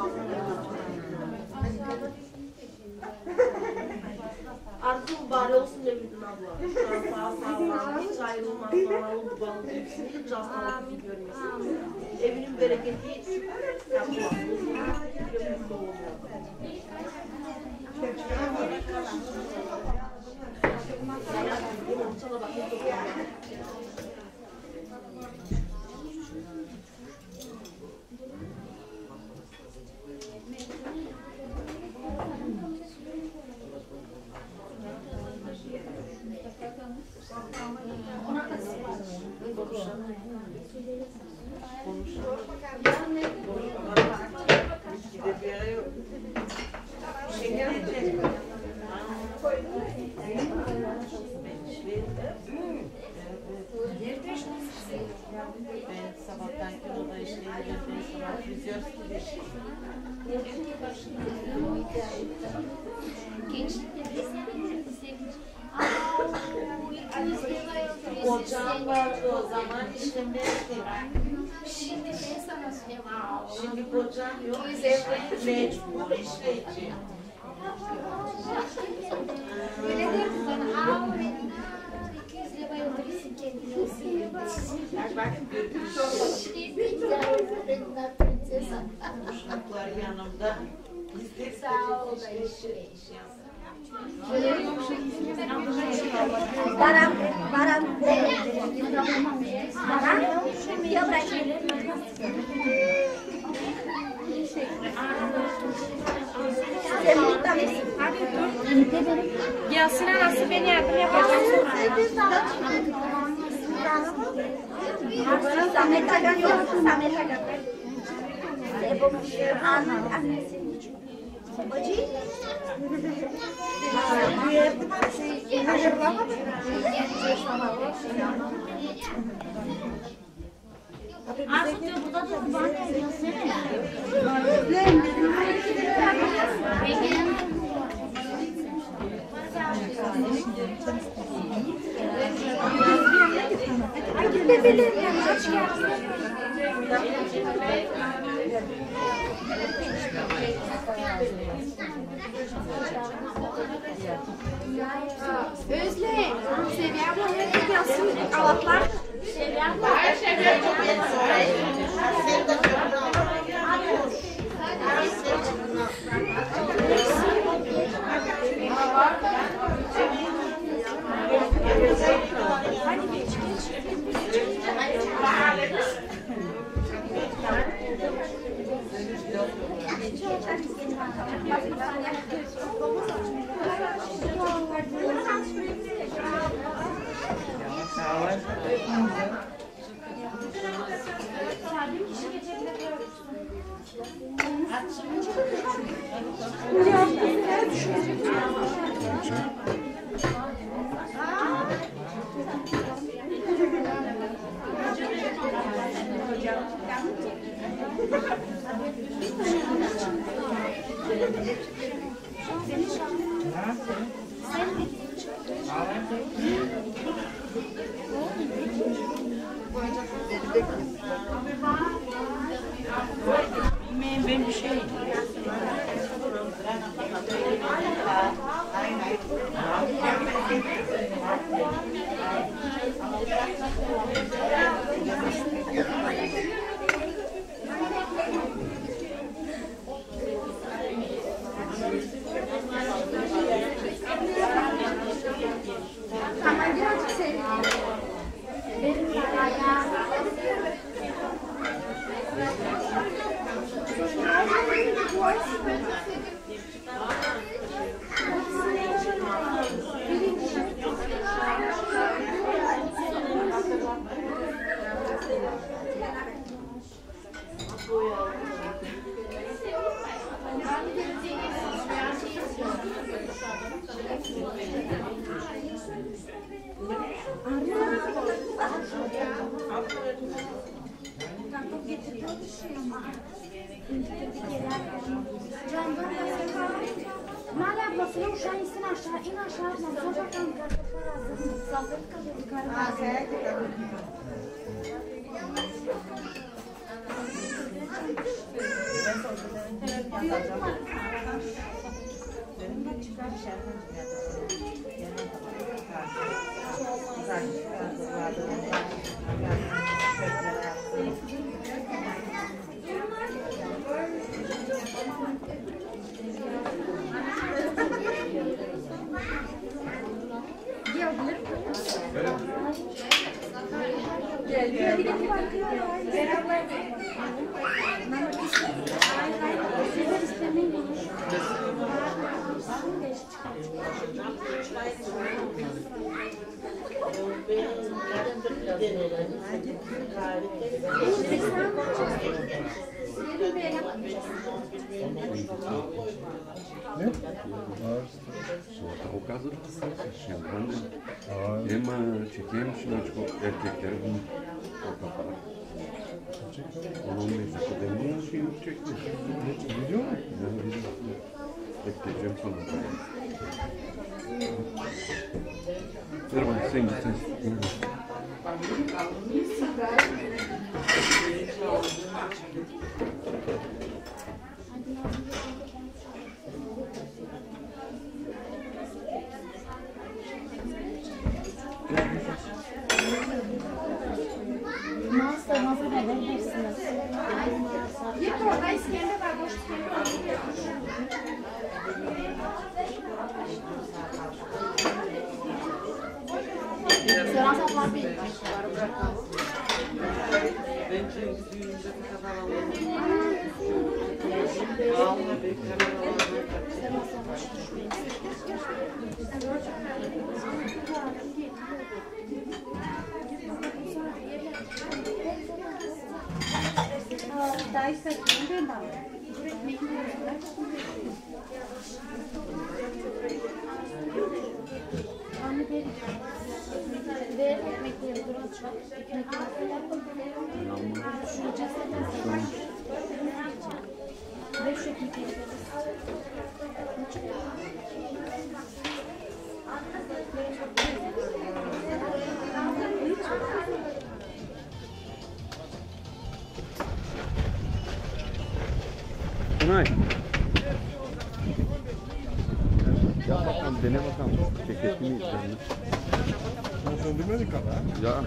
Arzum bari olsun demiştin abla. Sağ sağlam, hiç ayrılmaz, sağlık, balık, hepsini hiç hastalık görmesin. Evinin bereketi hiç yapmaz. Mutlu oluyor. Ben sabahtan kiloda işte yedim, sabah vizyon gibi. Ocağım vardı o zaman işlemeydim. Şimdi ben sana söyleyeyim. Şimdi kocam yok, mecbur işleyeceğim. Öyle derdi bana. Aa, iki yüz lira bayıldırsın kendini. Uşaklar yanımda. Sağ ol da işte. Baran, baran, baran, ya bırak. Sen burada mısın? Hadi dur. Gelsin anası beni yardım yapacağım sonra. Samet Aga yok, Samet Aga. Anın annesinin için. Bacı? Artık diyor burada da bana gelsene. Ay kahvede gelsin alatlar. Ben bir şey. Tamam, birazcık sevdim. Benim ayağı. Mala ablasına uşağı insin aşağı, in aşağı ablam. Sonra bakalım kardeşler hazır mı? Sazlık kadar yukarı. Gel, gel. Beraber. Mama kızım. Hayır, hayır. Sizler istemeyin bunu. Ne? O kazı şimdi ben de hem çekeyim şimdi açık erkekleri bunu o kafalar. on on beş dakika demin şey yok çekti. Video mu? Yani video. Bekleyeceğim sonunda. Ver bana sen git sen. Master nasıl verebilirsiniz? Git orada iskemle var, boş iskemle. Seran saplar bir. Bence düğünde bu kadar alalım. Vallahi beklerim Daha istedim ben de. Anne ver. Ver ekmekleri dur açalım. Ekmekleri şu cesetten ver şu ekmekleri. Tunay. Ya bakalım dene bakalım. Ceketini yiyeceğim. Bunu söndürmedik ama. Ya.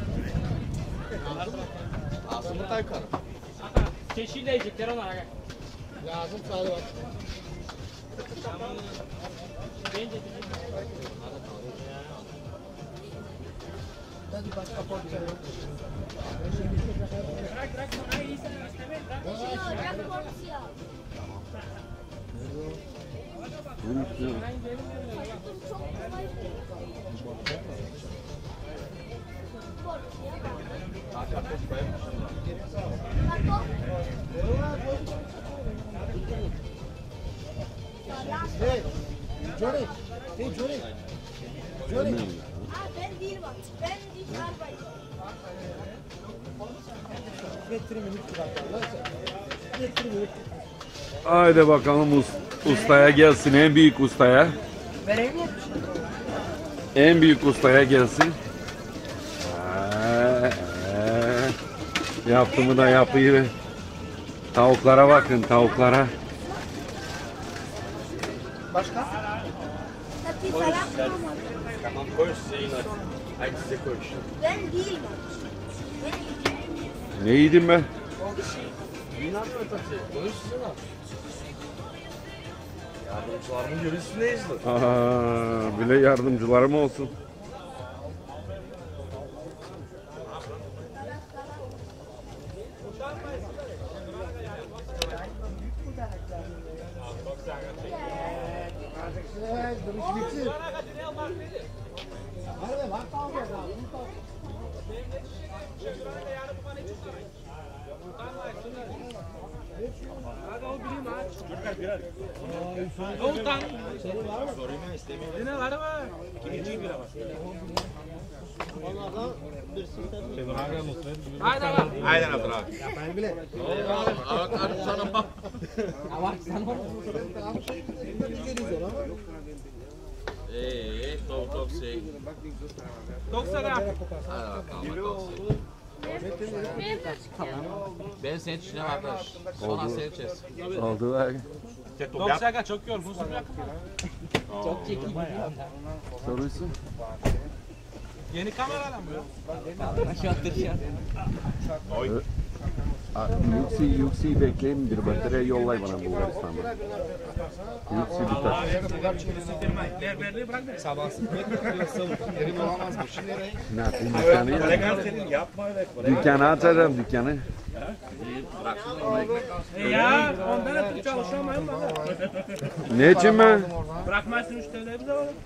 Ağzımı kaykarım. Çeşiyle yiyecekler ona. Lazım sağlı var. Hadi başka porsiyon yok. Bırak bırak bana iyiyse Bırak porsiyon. Bunu istiyorum. Çok kolay. Hey, Johnny. Hey, Johnny. Johnny. Ben değil bak. Ben değil arbay. Haydi bakalım us ustaya gelsin, en büyük ustaya. Vereyim mi? En büyük ustaya gelsin. Ee, ee, yaptığımı da yapayım. Tavuklara bakın, tavuklara. Başka? Tabii falan kalmadı. Tamam koy Zeynep. Hadi size koy. Ben değil bak. Ben Ne yedim ben? Yardımcılarımın görüntüsündeyiz de. Aa, bile yardımcılarım olsun. Sultan. Sorayım ben istemiyorum. Ne var mı? Kim bir var? Haydi abi. Haydi abi. Ben bile. Abi sana bak. Bak sen bak. Eee, top top şey. Top sana. Ben senin için arkadaş. Sonra seveceğiz. Oldu bak. Top sana çok yorgunsun ya. Çok çekil. Soruyorsun. Yeni kameradan mı? Aşağı aşağı. Yüksi, yüksi bekleyin, bir batarya yollay bana Bulgaristan'da. Yüksi biter. Berberliği bırak beni. Sabahsın. Yerim olamaz mı? Şimdi nereye? Ne yapayım dükkanı? Yapma öyle. Dükkanı açacağım dükkanı. E ya ondan ötürü çalışamayın bana. Ne için ben? Bırakmazsın müşterileri bize oğlum.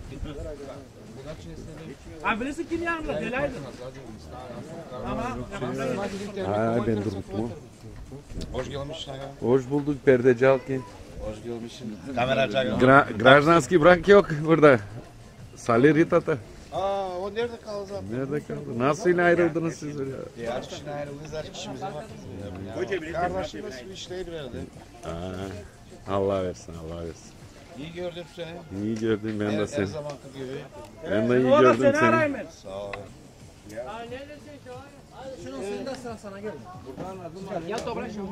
Abi birisi kim yanımda? Delaydı. Ama Ha ben durdum. Hoş gelmişsin ya. Hoş bulduk perdeci halkı. Hoş gelmişsin. Gra Grajdanski bırak yok burada. Salih Ritata. Aa, o nerede kaldı zaten? Nerede kaldı? Nasıl ayrıldınız siz öyle? Ya aç kişiden ayrıldınız, aç kişimize bak. Kardeşimiz bir işleri verdi. Aa, Allah versin, Allah versin. İyi gördüm seni. İyi gördüm ben de Her, her seni. zamanki gibi. Ben de iyi gördüm seni. Sağ ol. Şunun suyunda sıra sana geldi. Ya toprak şu.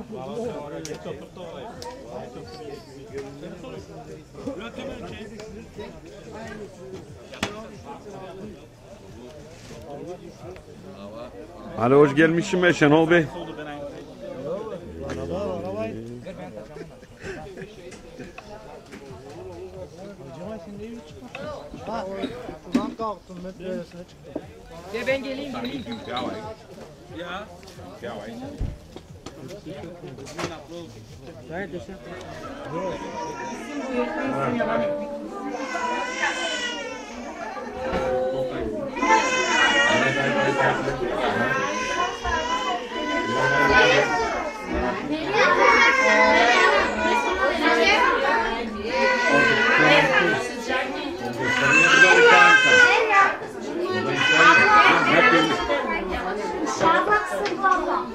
Hadi hoş gelmişsin be Şenol Bey. Ha, buradan kalktım metresine çıktım. Ya ben geleyim geleyim. ya. Gayet yaşa. Şabaksın valla.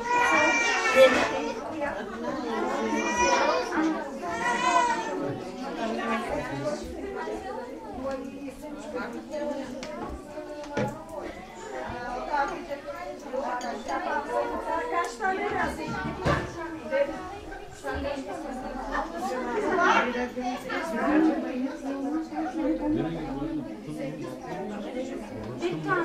Kaç tane lazım? Bir tane.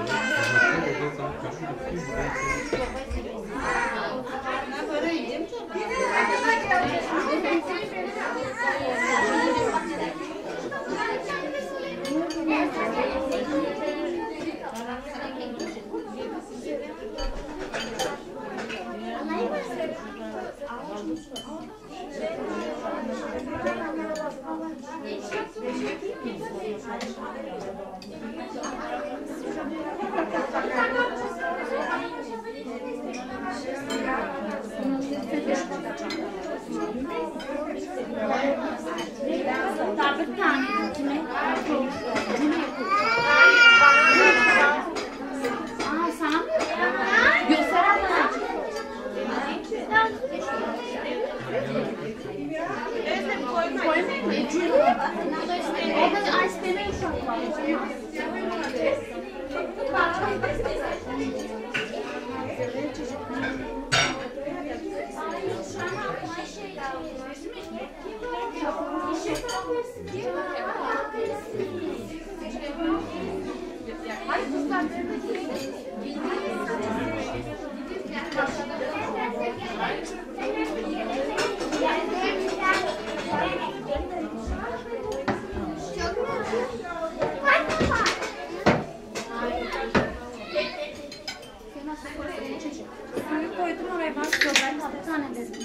Daha bir tane kime? Aa sana mı? Göster abla. Koymayın mı? O da ay istemiyor şu an. Suyu koydum oraya bak. Ben bir tane dedim.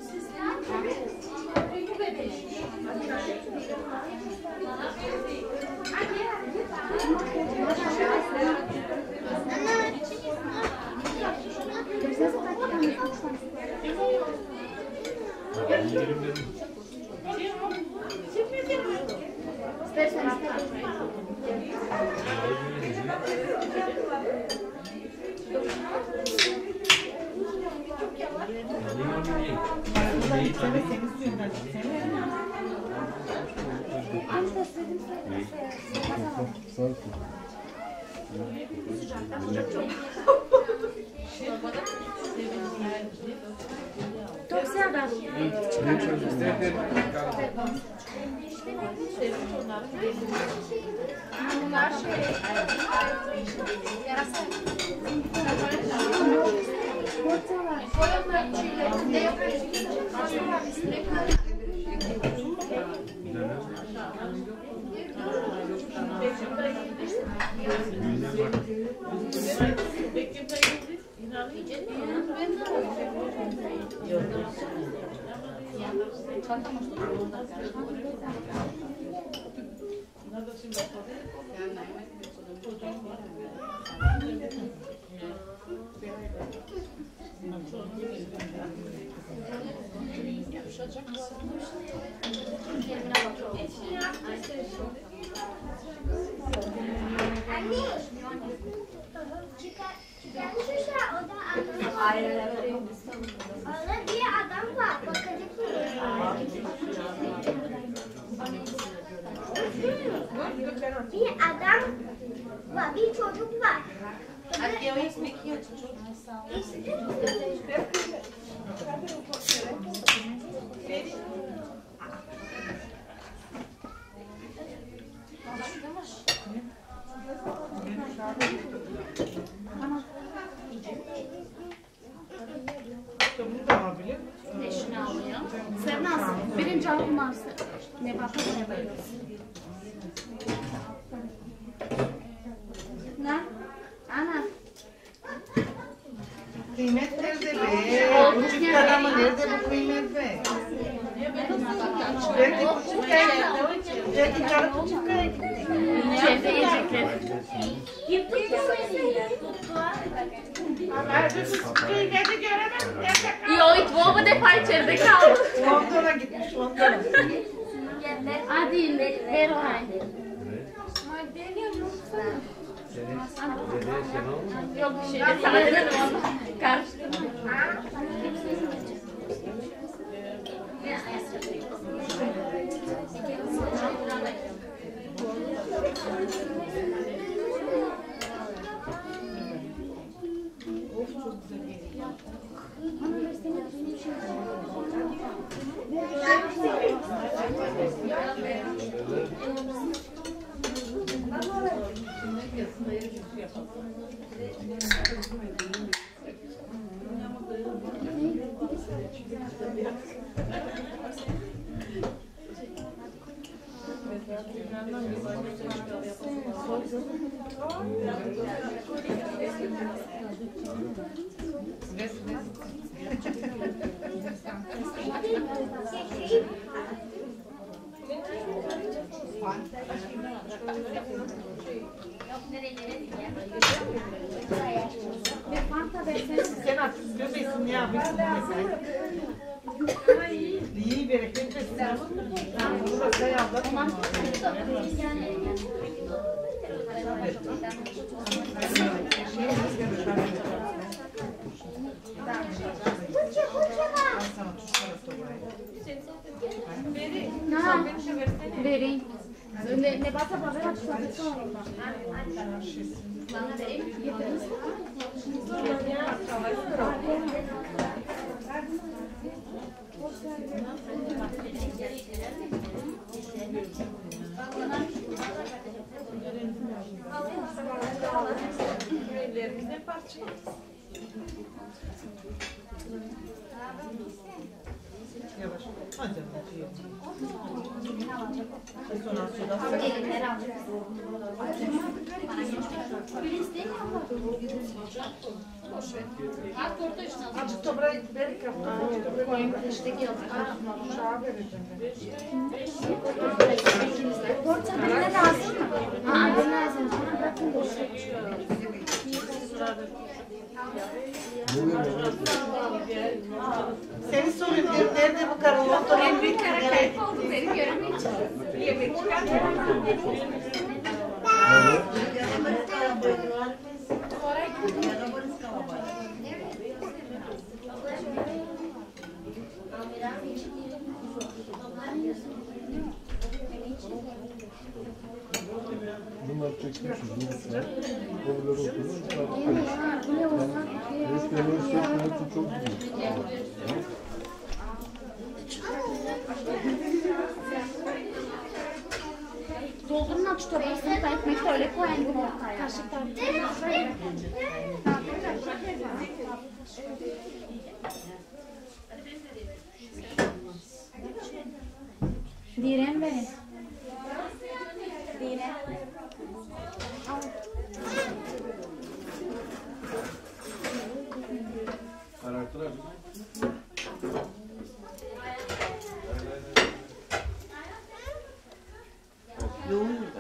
Çok sevdim. Bunlar şey, yarasa. Ne yapıyorsun? Orada bir adam var. Bakacak bir adam var. Bir çocuk var. Aqui eu expliquei o tio. Eşini alıyor. Sevnaz, birinci alım varsa ne bakar ne bakar. Ne? Ana. Kıymet nerede be? Küçük adamı nerede bu kıymet be? Belki küçük kaya. Belki canı küçük kaya gitti. Çevre yiyecekler. Yok, bu defa içeride kaldı. London'a gitmiş London'a. Hadi ver o halde. Yok bir şey de sadece karıştırma. Sen artık göbeğsin ya. İyi bereket versin. Bunu da say abla. Vereyim. Ne, ne bata haber açıkladı sonra. Bana vereyim. Getirdiniz mi? Evlerimizde parçalıyoruz. Yavaş. Hadi. Gelinleri aldık. Filiz değil mi abla? Acı toprağı verik yaptım. Koyun kıştaki yazık. Uşağa vereceğim ben. Portakalına lazım mı? Aa, ben lazım. Bırakın boşu. Seni soruyorum. Nerede bu karı? Motor en büyük Seni göremeyeceğim. Yemek çıkartıyor. Bunlar çekmişiz. Bunlar oraları okuyoruz. Bu ne olsa? Resmen resmen çok güzel. Doldurun aç torbasını da ekmek de öyle koyun ortaya. Kaşıktan. Direm benim. Direm. Kararttılar. Yoğun burada.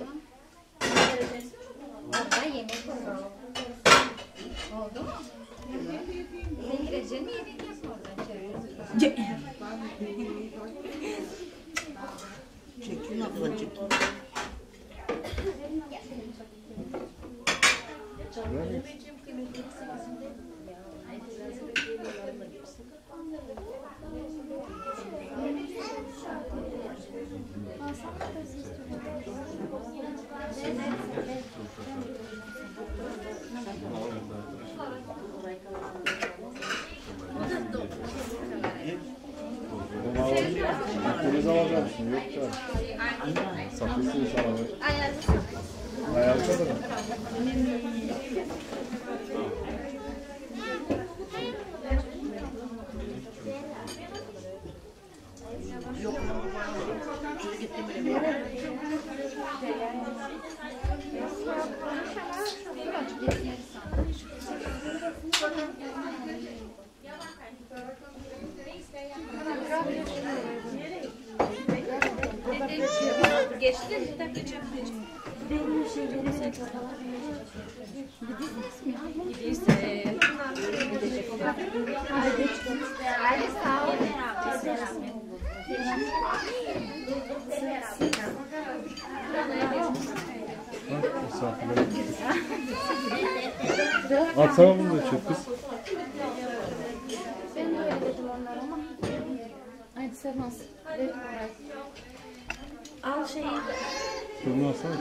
Orada yemek oldu. Oldu mu? Sen gireceksin mi yemek yapma oradan içeri? Çekin abla çekin. Deniz alacaksın. Yok canım. Saklısı inşallah. Ayarlı da. Geçti. Bir dakika geçelim. Benim şeylerimi sen çok Gidiyse. Haydi. Haydi sağ ol. Misafirler. Atsana bunu da çek kız. Ben de öyle dedim onlara ama. Haydi sevmez. Al şeyi. Bunu alsana.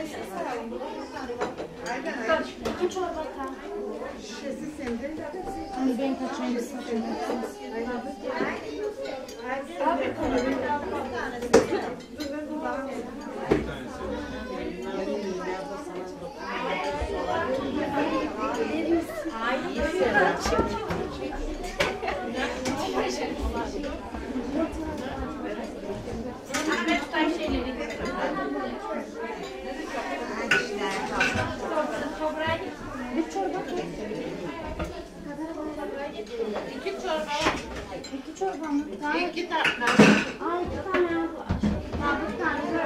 İki çorba tam. Hani ben kaçayım istedim. Abi bir çorba İki çorba. İki çorba mı? İki tane. Aa, iki tane. Aa, bir tane.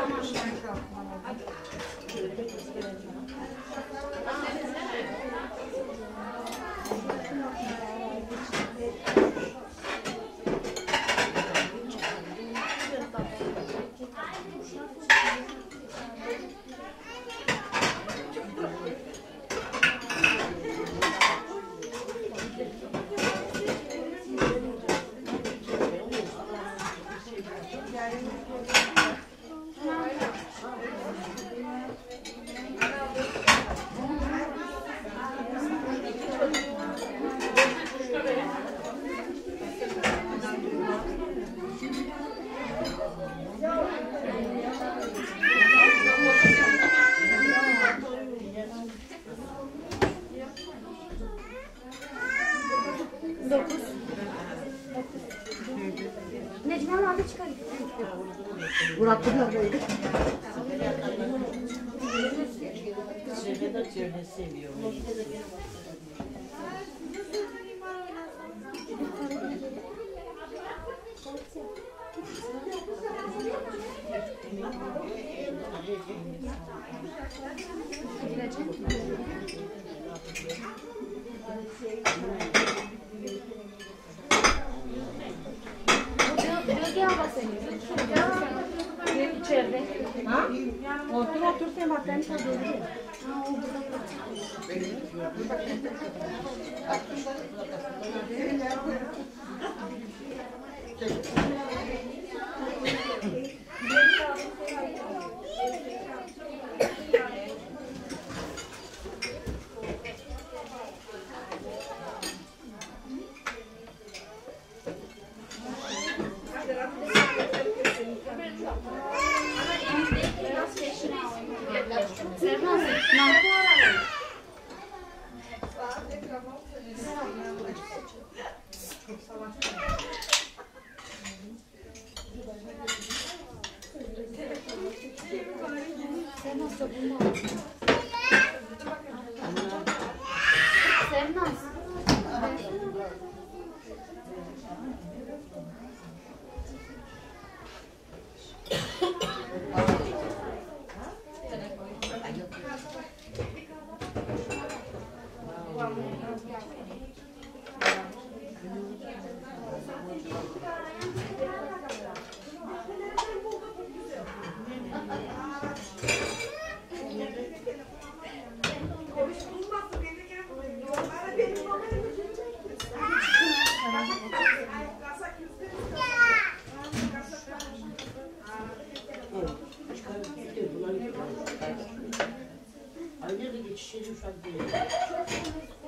Dokuz. Necmi abi çıkarıyor. Murat Pınar'daydı. Cebede cebede seviyorum. Bölge havası. İçeride. Ha? Otur otur sen bak ben sana dedim. Ha, o burada. Aynı da geçişleri uşak değil.